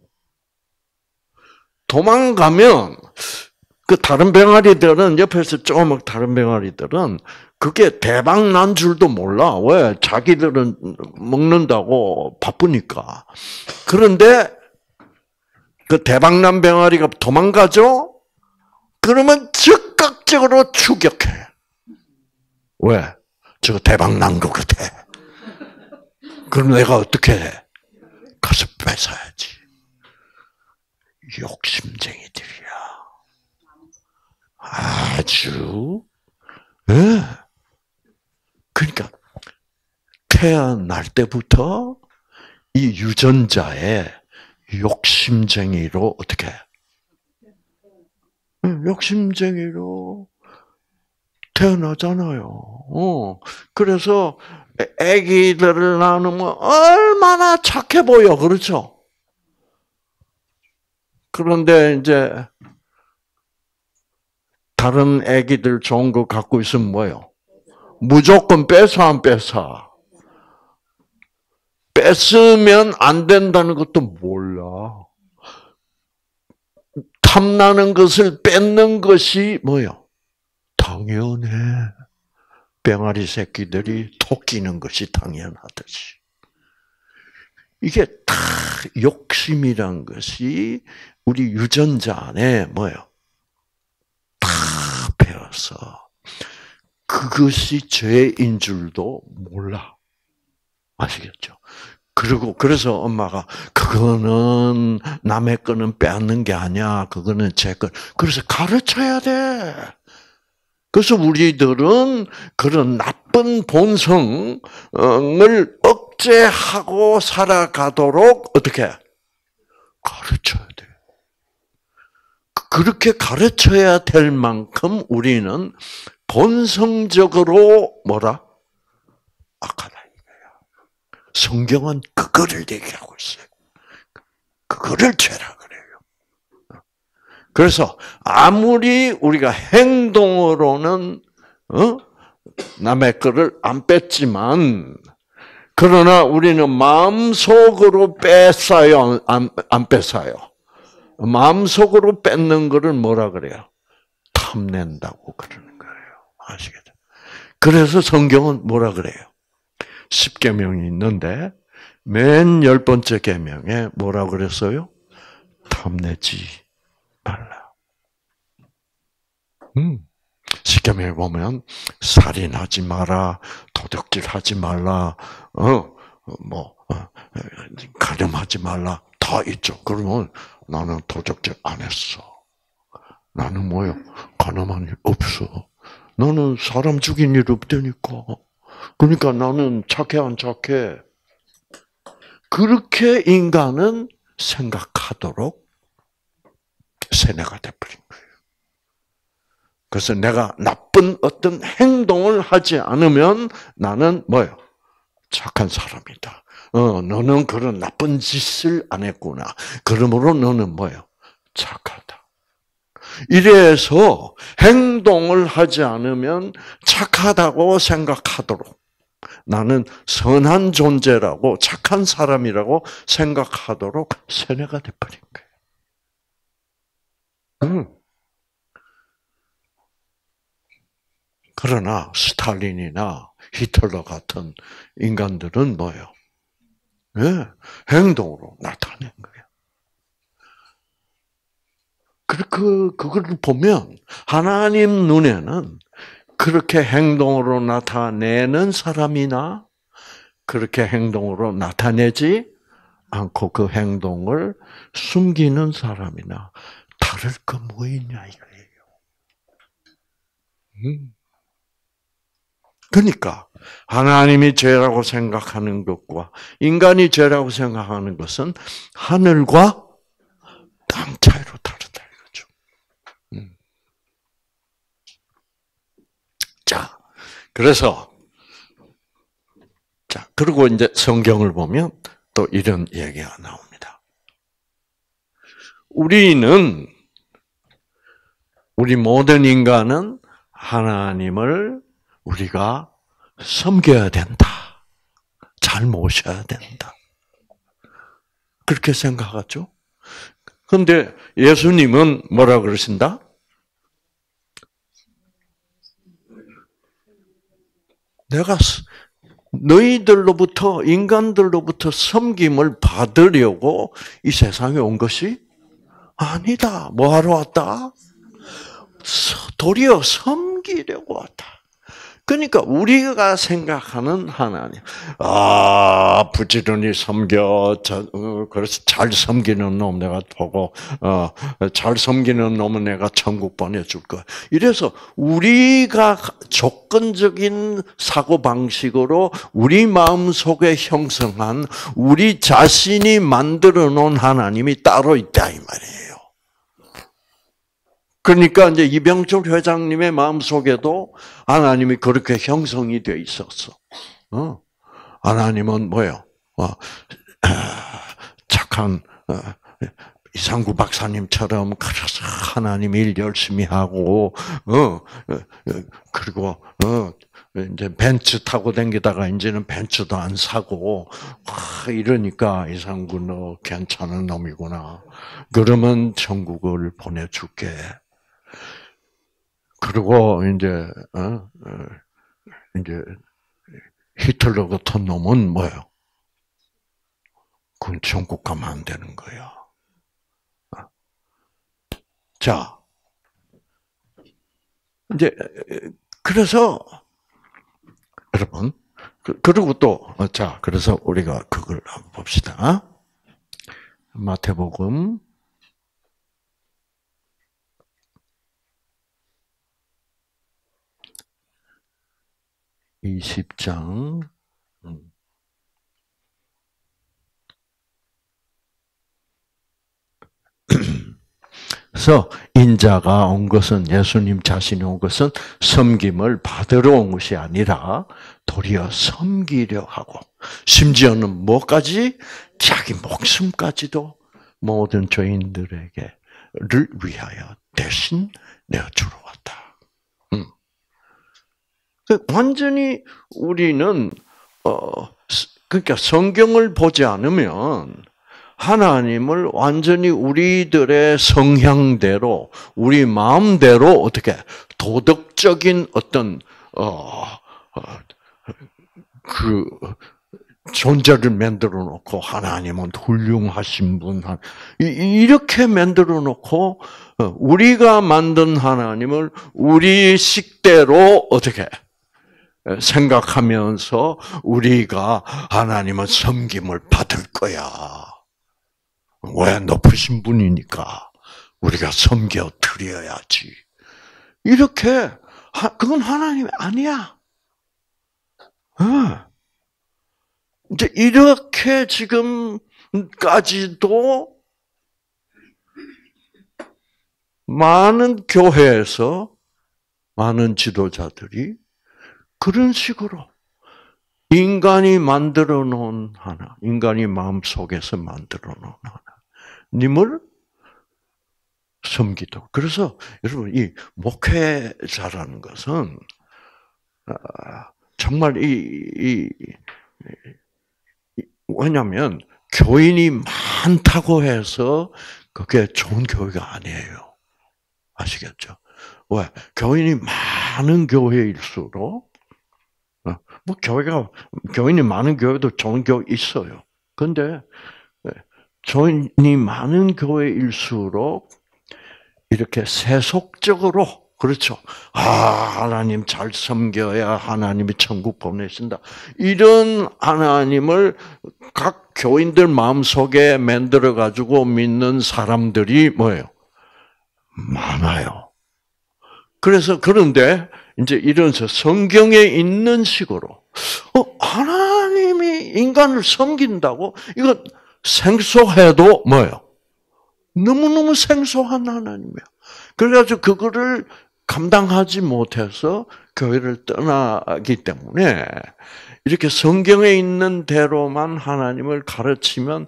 도망가면 그 다른 병아리들은 옆에서 쪼먹 다른 병아리들은 그게 대박 난 줄도 몰라. 왜? 자기들은 먹는다고 바쁘니까. 그런데 그 대박 난 병아리가 도망가죠? 그러면 즉각적으로 추격해. 왜? 저거 대박 난 것 같아. 그럼 내가 어떻게 해? 가서 뺏어야지. 욕심쟁이들이야. 아주. 예. 네. 그러니까 태어날 때부터 이 유전자의 욕심쟁이로 어떻게 해? 욕심쟁이로 태어나잖아요. 어. 그래서 아기들을 낳으면 얼마나 착해 보여, 그렇죠? 그런데 이제 다른 아기들 좋은 거 갖고 있으면 뭐요? 무조건 뺏어 안 뺏어? 뺏으면 안 된다는 것도 몰라. 탐나는 것을 뺏는 것이 뭐요? 당연해. 병아리 새끼들이 토끼는 것이 당연하듯이. 이게 다 욕심이란 것이 우리 유전자 안에 뭐요? 다 배어서 그것이 죄인 줄도 몰라. 아시겠죠? 그리고 그래서 엄마가 그거는 남의 거는 빼앗는 게 아니야. 그거는 제 거. 그래서 가르쳐야 돼. 그래서 우리들은 그런 나쁜 본성을 억제하고 살아가도록 어떻게 가르쳐야 돼. 그렇게 가르쳐야 될 만큼 우리는 본성적으로 뭐라? 악하다 이거야. 성경은 그거를 얘기하고 있어요. 그거를 죄라 그래요. 그래서 아무리 우리가 행동으로는 어? 남의 거를 안 뺐지만 그러나 우리는 마음속으로 뺐어요, 안, 안 뺐어요. 마음속으로 뺏는 거를 뭐라 그래요? 탐낸다고 그러는 거예요. 아시겠죠? 그래서 성경은 뭐라 그래요? 십계명이 있는데 맨 열 번째 계명에 뭐라 그랬어요? 탐내지 말라. 음. 십계명에 보면 살인하지 마라, 도둑질하지 말라, 어, 뭐 어, 가늠하지 말라 다 있죠. 그러면 나는 도둑질 안 했어. 나는 뭐요? 가늠한 일 없어. 나는 사람 죽인 일 없다니까. 그러니까 나는 착해 안 착해? 그렇게 인간은 생각하도록 세뇌가 돼버린 거예요. 그래서 내가 나쁜 어떤 행동을 하지 않으면 나는 뭐요? 착한 사람이다. 어, 너는 그런 나쁜 짓을 안 했구나. 그러므로 너는 뭐요? 착하다. 이래서 행동을 하지 않으면 착하다고 생각하도록 나는 선한 존재라고 착한 사람이라고 생각하도록 세뇌가 돼버린 거예요. 음. 그러나 스탈린이나 히틀러 같은 인간들은 뭐예요? 네, 행동으로 나타낸 거예요. 그, 그걸 보면 하나님 눈에는 그렇게 행동으로 나타내는 사람이나 그렇게 행동으로 나타내지 않고 그 행동을 숨기는 사람이나 다를 거 뭐 있냐 이거예요. 음. 그러니까 하나님이 죄라고 생각하는 것과 인간이 죄라고 생각하는 것은 하늘과 땅 차이로 다르다 이거죠. 음. 자, 그래서 자 그리고 이제 성경을 보면 또 이런 얘기가 나옵니다. 우리는 우리 모든 인간은 하나님을 우리가 섬겨야 된다. 잘 모셔야 된다. 그렇게 생각하죠? 그런데 예수님은 뭐라 그러신다? 내가 너희들로부터, 인간들로부터 섬김을 받으려고 이 세상에 온 것이 아니다. 뭐 하러 왔다? 도리어 섬기려고 왔다. 그러니까 우리가 생각하는 하나님, 아 부지런히 섬겨, 그래서 잘 섬기는 놈 내가 보고, 어, 잘 섬기는 놈은 내가 천국 보내줄 거야. 이래서 우리가 조건적인 사고 방식으로 우리 마음 속에 형성한 우리 자신이 만들어 놓은 하나님이 따로 있다 이 말이에요. 그러니까 이제 이병철 회장님의 마음 속에도 하나님이 그렇게 형성이 돼 있었어. 어? 하나님은 뭐요? 어, 착한 어, 이상구 박사님처럼 그래서 하나님 일 열심히 하고, 어, 어 그리고 어, 이제 벤츠 타고 다니다가 이제는 벤츠도 안 사고, 와, 이러니까 이상구 너 괜찮은 놈이구나. 그러면 천국을 보내줄게. 그리고 이제 어, 이제 히틀러 같은 놈은 뭐예요? 그건 천국 가면 안 되는 거야. 자, 이제 그래서 여러분, 그리고 또 자, 그래서 우리가 그걸 한번 봅시다. 마태복음 이십 장 그래서 인자가 온 것은 예수님 자신이 온 것은 섬김을 받으러 온 것이 아니라 도리어 섬기려 하고 심지어는 뭐까지 자기 목숨까지도 모든 죄인들에게를 위하여 대신 내어주러 왔다. 음. 완전히 우리는 어 그러니까 성경을 보지 않으면 하나님을 완전히 우리들의 성향대로, 우리 마음대로 어떻게 도덕적인 어떤 어, 그 존재를 만들어 놓고 하나님은 훌륭하신 분 이렇게 만들어 놓고 우리가 만든 하나님을 우리 식대로 어떻게 생각하면서 우리가 하나님의 섬김을 받을 거야. 왜? 높으신 분이니까 우리가 섬겨 드려야지. 이렇게 그건 하나님이 아니야. 이제 이렇게 지금까지도 많은 교회에서 많은 지도자들이 그런 식으로 인간이 만들어 놓은 하나, 인간이 마음속에서 만들어 놓은 하나님을 섬기도록. 그래서 여러분 이 목회자라는 것은 정말 이, 이, 이 왜냐하면 교인이 많다고 해서 그게 좋은 교회가 아니에요. 아시겠죠? 왜? 교인이 많은 교회일수록 뭐 교회가 교인이 많은 교회도 좋은 교회 있어요. 그런데 교인이 많은 교회일수록 이렇게 세속적으로 그렇죠. 아 하나님 잘 섬겨야 하나님이 천국 보내신다. 이런 하나님을 각 교인들 마음속에 만들어 가지고 믿는 사람들이 뭐예요? 많아요. 그래서 그런데 이제 이런서 성경에 있는 식으로 어, 하나님이 인간을 섬긴다고? 이거 생소해도 뭐예요? 너무너무 생소한 하나님이야. 그래가지고 그거를 감당하지 못해서 교회를 떠나기 때문에 이렇게 성경에 있는 대로만 하나님을 가르치면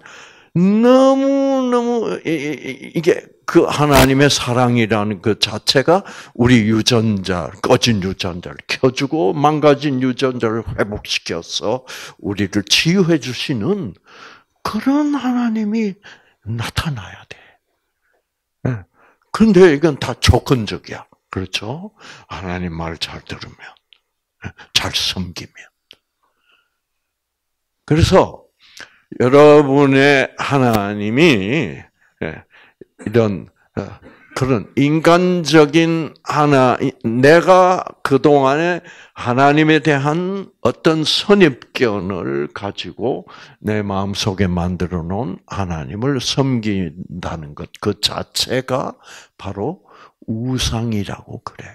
너무너무 이게 그 하나님의 사랑이라는 그 자체가 우리 유전자, 꺼진 유전자를 켜주고 망가진 유전자를 회복시켜서 우리를 치유해 주시는 그런 하나님이 나타나야 돼. 그런데 이건 다 조건적이야. 그렇죠? 하나님 말 잘 들으면, 잘 섬기면. 그래서 여러분의 하나님이 이런 그런 인간적인 하나, 내가 그동안에 하나님에 대한 어떤 선입견을 가지고 내 마음속에 만들어 놓은 하나님을 섬긴다는 것, 그 자체가 바로 우상이라고 그래요.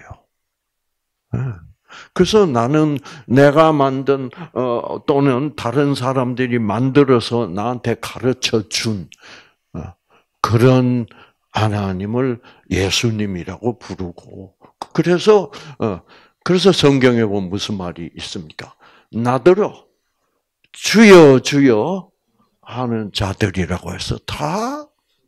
그래서 나는 내가 만든 어, 또는 다른 사람들이 만들어서 나한테 가르쳐 준 어, 그런 하나님을 예수님이라고 부르고, 그래서 어, 그래서 성경에 보면 무슨 말이 있습니까? 나더러 주여 주여 하는 자들이라고 해서 다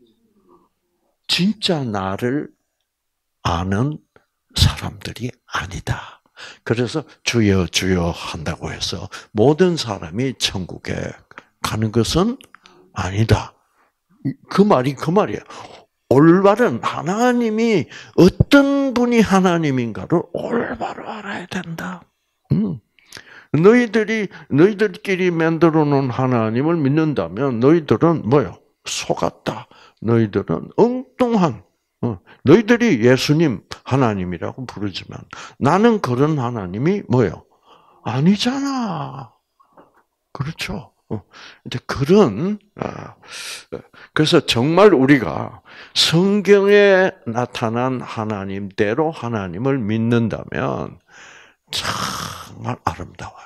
진짜 나를 아는 사람들이 아니다. 그래서 주여 주여 한다고 해서 모든 사람이 천국에 가는 것은 아니다. 그 말이 그 말이에요. 올바른 하나님이 어떤 분이 하나님인가를 올바로 알아야 된다. 음. 너희들이 너희들끼리 만들어 놓은 하나님을 믿는다면 너희들은 뭐요? 속았다. 너희들은 엉뚱한. 어, 너희들이 예수님 하나님이라고 부르지만 나는 그런 하나님이 뭐요? 아니잖아. 그렇죠. 이제 그런 그래서 정말 우리가 성경에 나타난 하나님대로 하나님을 믿는다면 정말 아름다워요.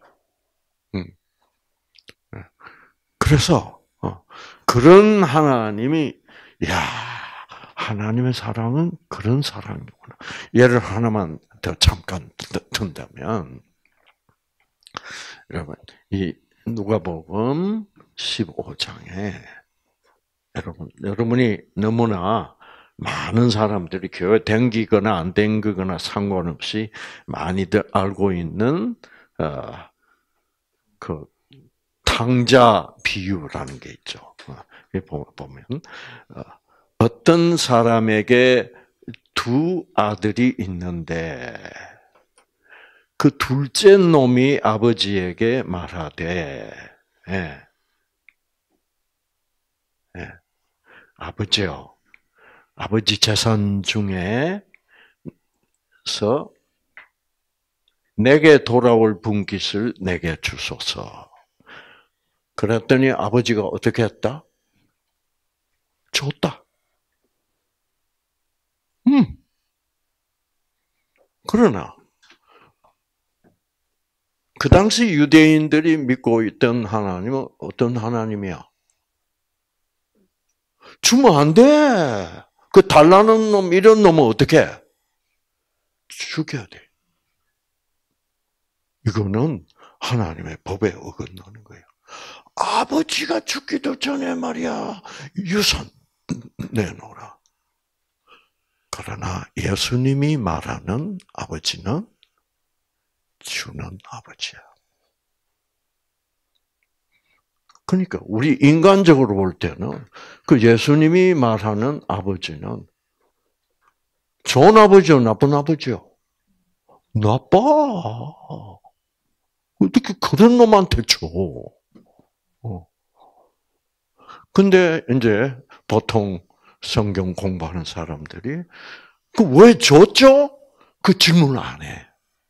그래서 그런 하나님이 야 하나님의 사랑은 그런 사랑이구나. 예를 하나만 더 잠깐 든다면 여러분 이 누가복음 십오 장에 여러분 여러분이 너무나 많은 사람들이 교회 댕기거나 안 댕기거나 상관없이 많이들 알고 있는 어, 그 탕자 비유라는 게 있죠. 보면 어떤 사람에게 두 아들이 있는데 그 둘째 놈이 아버지에게 말하되, 예, 예, 아버지요, 아버지 재산 중에서 내게 돌아올 분깃을 내게 주소서. 그랬더니 아버지가 어떻게 했다? 줬다. 음. 그러나 그 당시 유대인들이 믿고 있던 하나님은 어떤 하나님이야? 주면 안 돼. 그 달라는 놈, 이런 놈은 어떻게? 죽여야 돼. 이거는 하나님의 법에 어긋나는 거예요. 아버지가 죽기도 전에 말이야, 유산 내놓으라. 그러나 예수님이 말하는 아버지는 주는 아버지야. 그러니까 우리 인간적으로 볼 때는 그 예수님이 말하는 아버지는 좋은 아버지요, 나쁜 아버지요? 나빠. 어떻게 그런 놈한테 줘? 어. 근데 이제 보통 성경 공부하는 사람들이 그 왜 줬죠? 그 질문을 안 해.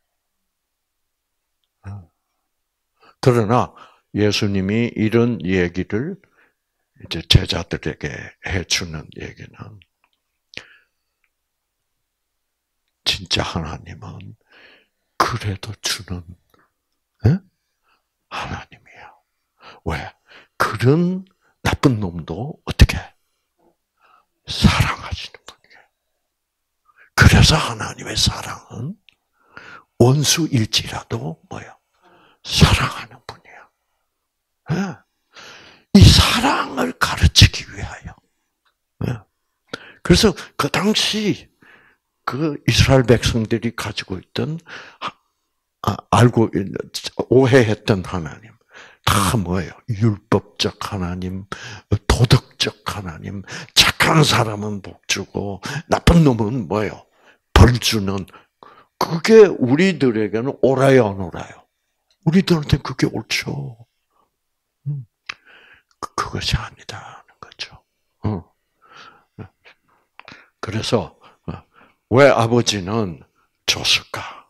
그러나 예수님이 이런 얘기를 이제 제자들에게 해주는 얘기는 진짜 하나님은 그래도 주는 에? 하나님이야. 왜? 그런 나쁜 놈도 어떻게 사랑하시는 분이에요. 그래서 하나님의 사랑은 원수일지라도 뭐요? 사랑하는 분이야. 이 사랑을 가르치기 위하여. 그래서 그 당시 그 이스라엘 백성들이 가지고 있던 알고 오해했던 하나님 다 뭐예요? 율법적 하나님, 도덕적 하나님, 착한 사람은 복 주고 나쁜 놈은 뭐예요? 벌 주는. 그게 우리들에게는 옳아요, 안 옳아요? 우리들한테 그게 옳죠. 그것이 아니다는 거죠. 그래서 왜 아버지는 줬을까?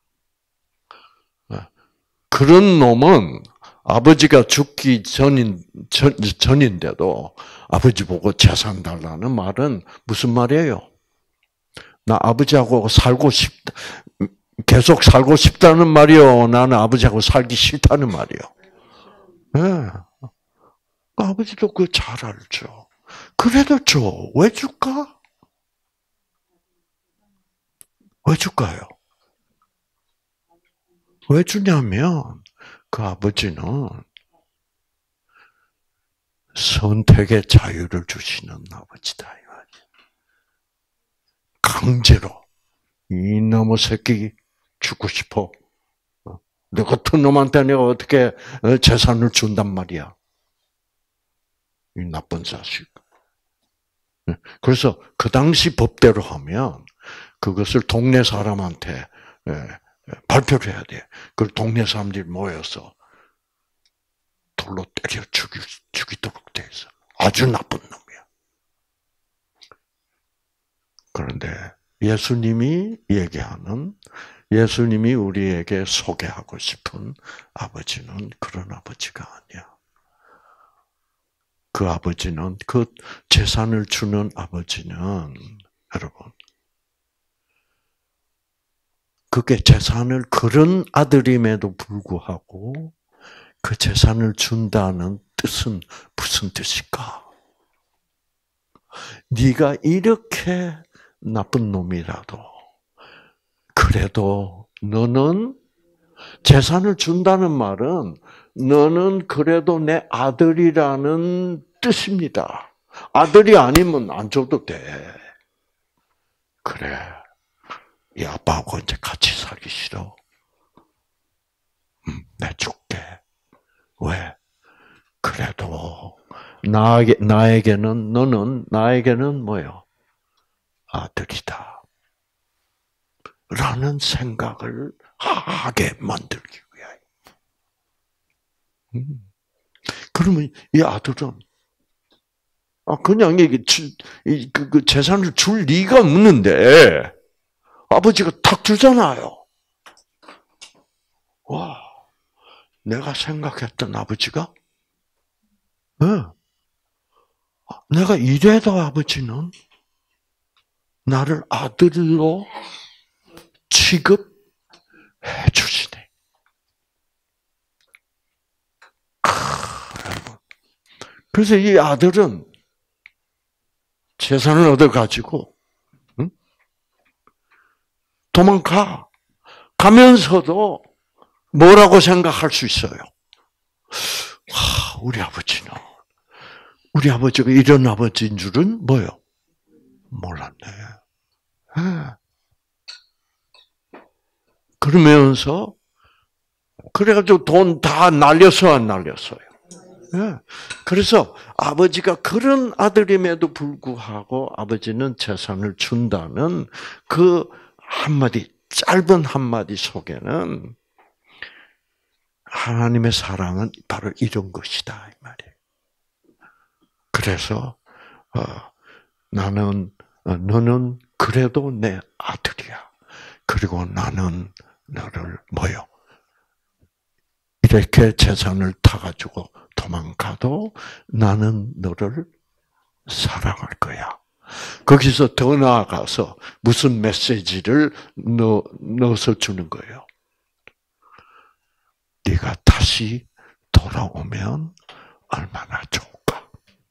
그런 놈은 아버지가 죽기 전인, 전, 전인데도 아버지 보고 재산 달라는 말은 무슨 말이에요? 나 아버지하고 살고 싶다, 계속 살고 싶다는 말이요? 나는 아버지하고 살기 싫다는 말이요? 네. 아버지도 그거 잘 알죠. 그래도 줘. 왜 줄까? 왜 줄까요? 왜 주냐면, 그 아버지는 선택의 자유를 주시는 아버지다. 이 말이야. 강제로. 이놈의 새끼 죽고 싶어. 너 같은 놈한테 내가 어떻게 재산을 준단 말이야. 이 나쁜 자식. 그래서 그 당시 법대로 하면 그것을 동네 사람한테 발표를 해야 돼. 그 동네 사람들이 모여서 돌로 때려 죽이, 죽이도록 돼 있어. 아주 나쁜 놈이야. 그런데 예수님이 얘기하는, 예수님이 우리에게 소개하고 싶은 아버지는 그런 아버지가 아니야. 그 아버지는, 그 재산을 주는 아버지는, 여러분, 그게 재산을, 그런 아들임에도 불구하고 그 재산을 준다는 뜻은 무슨 뜻일까? 네가 이렇게 나쁜 놈이라도 그래도 너는 재산을 준다는 말은 너는 그래도 내 아들이라는 뜻입니다. 아들이 아니면 안 줘도 돼. 그래. 이 아빠하고 이제 같이 살기 싫어. 음, 내 줄게. 왜? 그래도 나에게, 나에게는, 너는 나에게는 뭐요? 아들이다. 라는 생각을 하게 만들기 위하여. 음. 그러면 이 아들은, 아, 그냥 이게, 그, 그 재산을 줄 리가 없는데, 아버지가 탁 주잖아요. 와, 내가 생각했던 아버지가, 네. 내가 이래도 아버지는 나를 아들로 취급해 주시네. 그래서 이 아들은 재산을 얻어가지고 응? 도망가. 가면서도 뭐라고 생각할 수 있어요? 와, 우리 아버지는, 우리 아버지가 이런 아버지인 줄은 뭐요? 몰랐네. 그러면서 그래가지고 돈 다 날렸어, 안 날렸어요? 그래서 아버지가 그런 아들임에도 불구하고 아버지는 재산을 준다는 그 한마디, 짧은 한마디 속에는 하나님의 사랑은 바로 이런 것이다, 이 말이에요. 그래서 어, 나는 어, 너는 그래도 내 아들이야. 그리고 나는 너를 뭐요? 이렇게 재산을 타가지고 도망가도 나는 너를 사랑할 거야. 거기서 더 나아가서 무슨 메시지를 넣, 넣어서 주는 거예요? 네가 다시 돌아오면 얼마나 좋을까?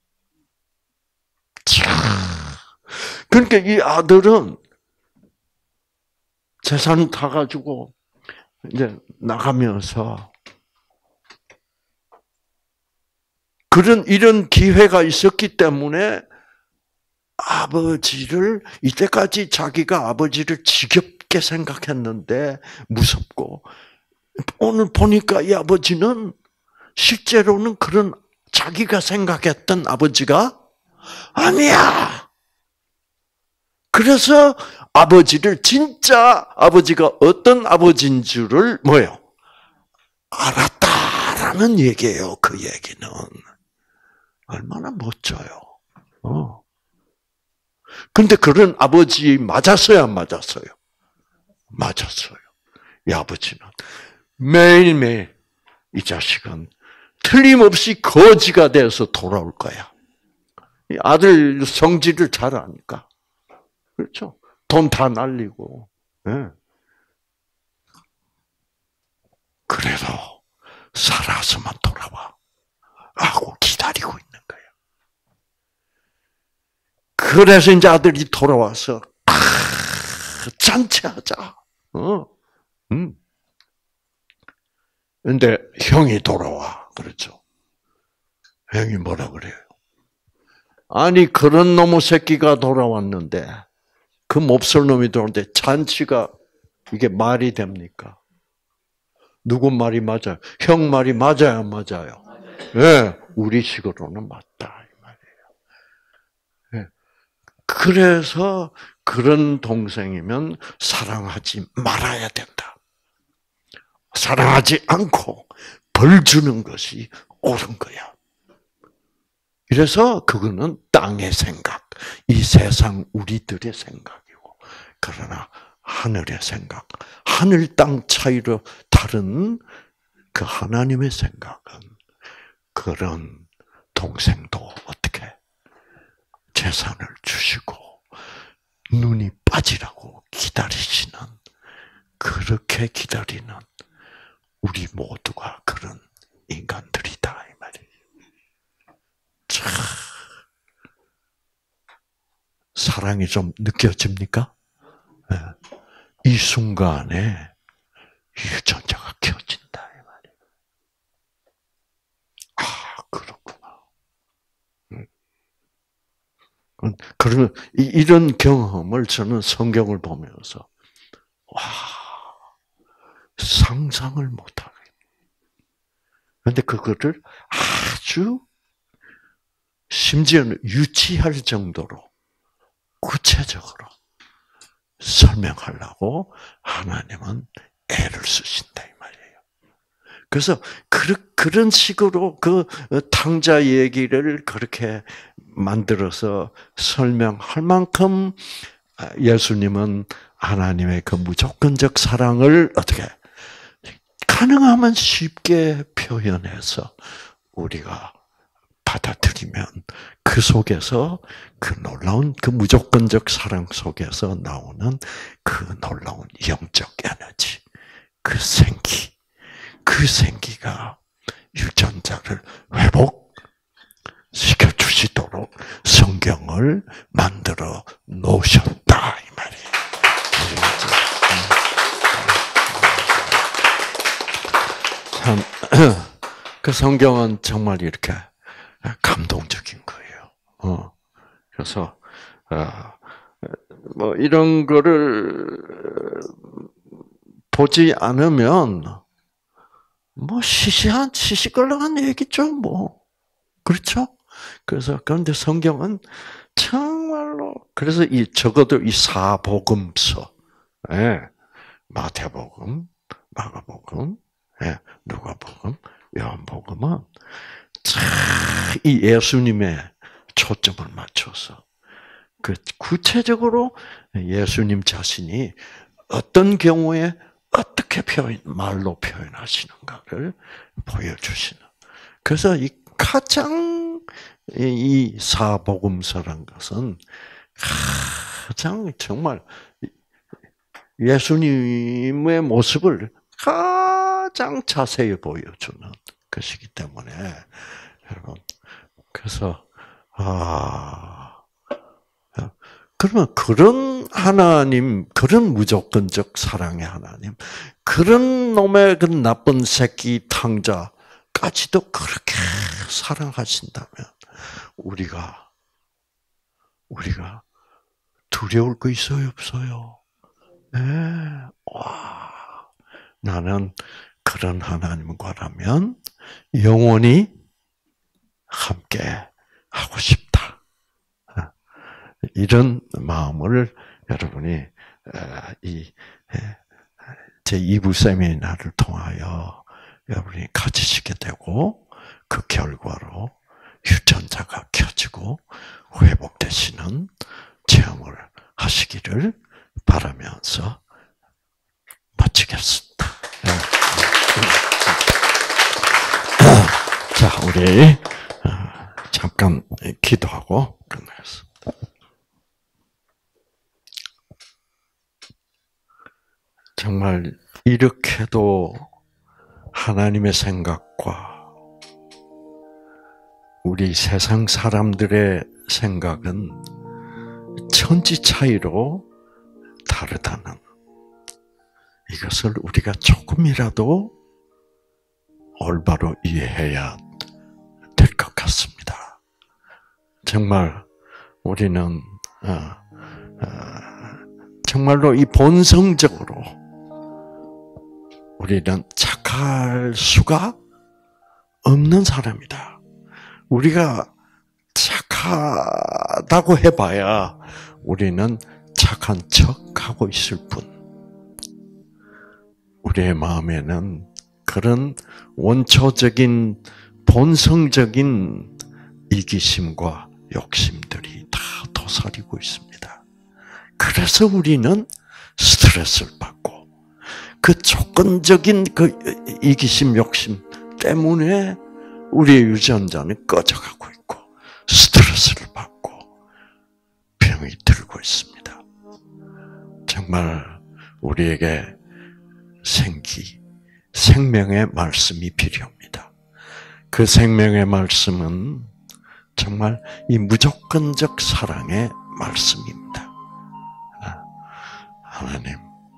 참. 그러니까 이 아들은 재산 타가지고 이제 나가면서 그런 이런 기회가 있었기 때문에 아버지를 이때까지 자기가 아버지를 지겹게 생각했는데 무섭고 오늘 보니까 이 아버지는 실제로는 그런 자기가 생각했던 아버지가 아니야. 그래서 아버지를 진짜 아버지가 어떤 아버지인 줄을 뭐요? 알았다라는 얘기예요. 그 얘기는 얼마나 멋져요. 어. 근데 그런 아버지 맞았어요, 안 맞았어요? 맞았어요. 이 아버지는 매일매일 이 자식은 틀림없이 거지가 돼서 돌아올 거야. 아들 성질을 잘 아니까. 그렇죠? 돈 다 날리고. 네. 그래도 살아서만 돌아와. 하고 기다리고 있는 거예요. 그래서 이제 아들이 돌아와서, 아, 잔치하자. 어. 음. 근데 형이 돌아와. 그렇죠. 형이 뭐라 그래요? 아니, 그런 놈의 새끼가 돌아왔는데, 그 몹쓸 놈이 돌아왔는데, 잔치가, 이게 말이 됩니까? 누구 말이 맞아요? 형 말이 맞아요, 안 맞아요? 예, 네, 우리 식으로는 맞다, 이 말이에요. 네. 그래서, 그런 동생이면 사랑하지 말아야 된다. 사랑하지 않고 벌 주는 것이 옳은 거야. 그래서 그거는 땅의 생각, 이 세상 우리들의 생각이고, 그러나 하늘의 생각, 하늘 땅 차이로 다른 그 하나님의 생각은 그런 동생도 어떻게 재산을 주시고 눈이 빠지라고 기다리시는, 그렇게 기다리는 우리 모두가 그런 인간들이다 이 말이에요. 참, 사랑이 좀 느껴집니까? 네. 이 순간에 유전자가 켜진다 이 말이에요. 아, 그렇구나. 그러면 이런 경험을 저는 성경을 보면서 와, 상상을 못하겠어요. 그런데 그거를 아주 심지어는 유치할 정도로 구체적으로 설명하려고 하나님은 애를 쓰신다 이 말이에요. 그래서 그런 식으로 그 탕자 얘기를 그렇게 만들어서 설명할 만큼 예수님은 하나님의 그 무조건적 사랑을 어떻게 가능하면 쉽게 표현해서 우리가 받아들이면 그 속에서 그 놀라운 그 무조건적 사랑 속에서 나오는 그 놀라운 영적 에너지, 그 생기, 그 생기가 유전자를 회복시켜 주시도록 성경을 만들어 놓으셨다 이 말이에요. 참, 그 성경은 정말 이렇게 감동적인 거예요. 어, 그래서 어, 뭐 이런 거를 보지 않으면 뭐 시시한 시시걸렁한 얘기죠, 뭐 그렇죠? 그래서 그런데 성경은 정말로 그래서 이 적어도 이 사복음서, 예, 마태복음, 마가복음, 예, 누가복음, 요한복음은 이 예수님의 초점을 맞춰서 그 구체적으로 예수님 자신이 어떤 경우에 어떻게 표현, 말로 표현하시는가를 보여주시는. 그래서 이 가장 이 사복음서란 것은 가장 정말 예수님의 모습을 가장 자세히 보여주는 것이기 때문에 여러분, 그래서 아 그러면 그런 하나님, 그런 무조건적 사랑의 하나님, 그런 놈의 그 나쁜 새끼 탕자까지도 그렇게 사랑하신다면 우리가 우리가 두려울 거 있어요, 없어요? 네. 와, 나는 그런 하나님과라면 영원히 함께 하고 싶다. 이런 마음을 여러분이 이 제이 부 세미나를 통하여 여러분이 가지시게 되고 그 결과로 유전자가 켜지고 회복되시는 체험을 하시기를 바라면서 마치겠습니다. 자, 우리 잠깐 기도하고 끝내겠습니다. 정말 이렇게도 하나님의 생각과 우리 세상 사람들의 생각은 천지 차이로 다르다는 이것을 우리가 조금이라도 올바로 이해해야 될 것 같습니다. 정말 우리는 어, 어, 정말로 이 본성적으로 우리는 착할 수가 없는 사람이다. 우리가 착하다고 해봐야 우리는 착한 척하고 있을 뿐. 우리의 마음에는 그런 원초적인 본성적인 이기심과 욕심들이 다 도사리고 있습니다. 그래서 우리는 스트레스를 받고 그 조건적인 그 이기심, 욕심 때문에 우리의 유전자는 꺼져가고 있고 스트레스를 받고 병이 들고 있습니다. 정말 우리에게 생기, 생명의 말씀이 필요합니다. 그 생명의 말씀은 정말 이 무조건적 사랑의 말씀입니다. 하나님,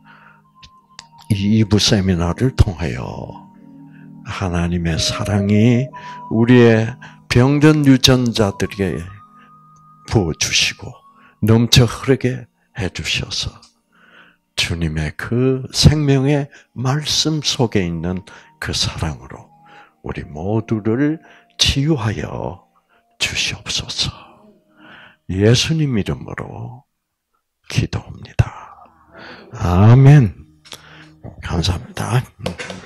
이 이 부 세미나를 통하여 하나님의 사랑이 우리의 병든 유전자들에게 부어주시고 넘쳐 흐르게 해주셔서 주님의 그 생명의 말씀 속에 있는 그 사랑으로 우리 모두를 치유하여 주시옵소서. 예수님 이름으로 기도합니다. 아멘. 감사합니다.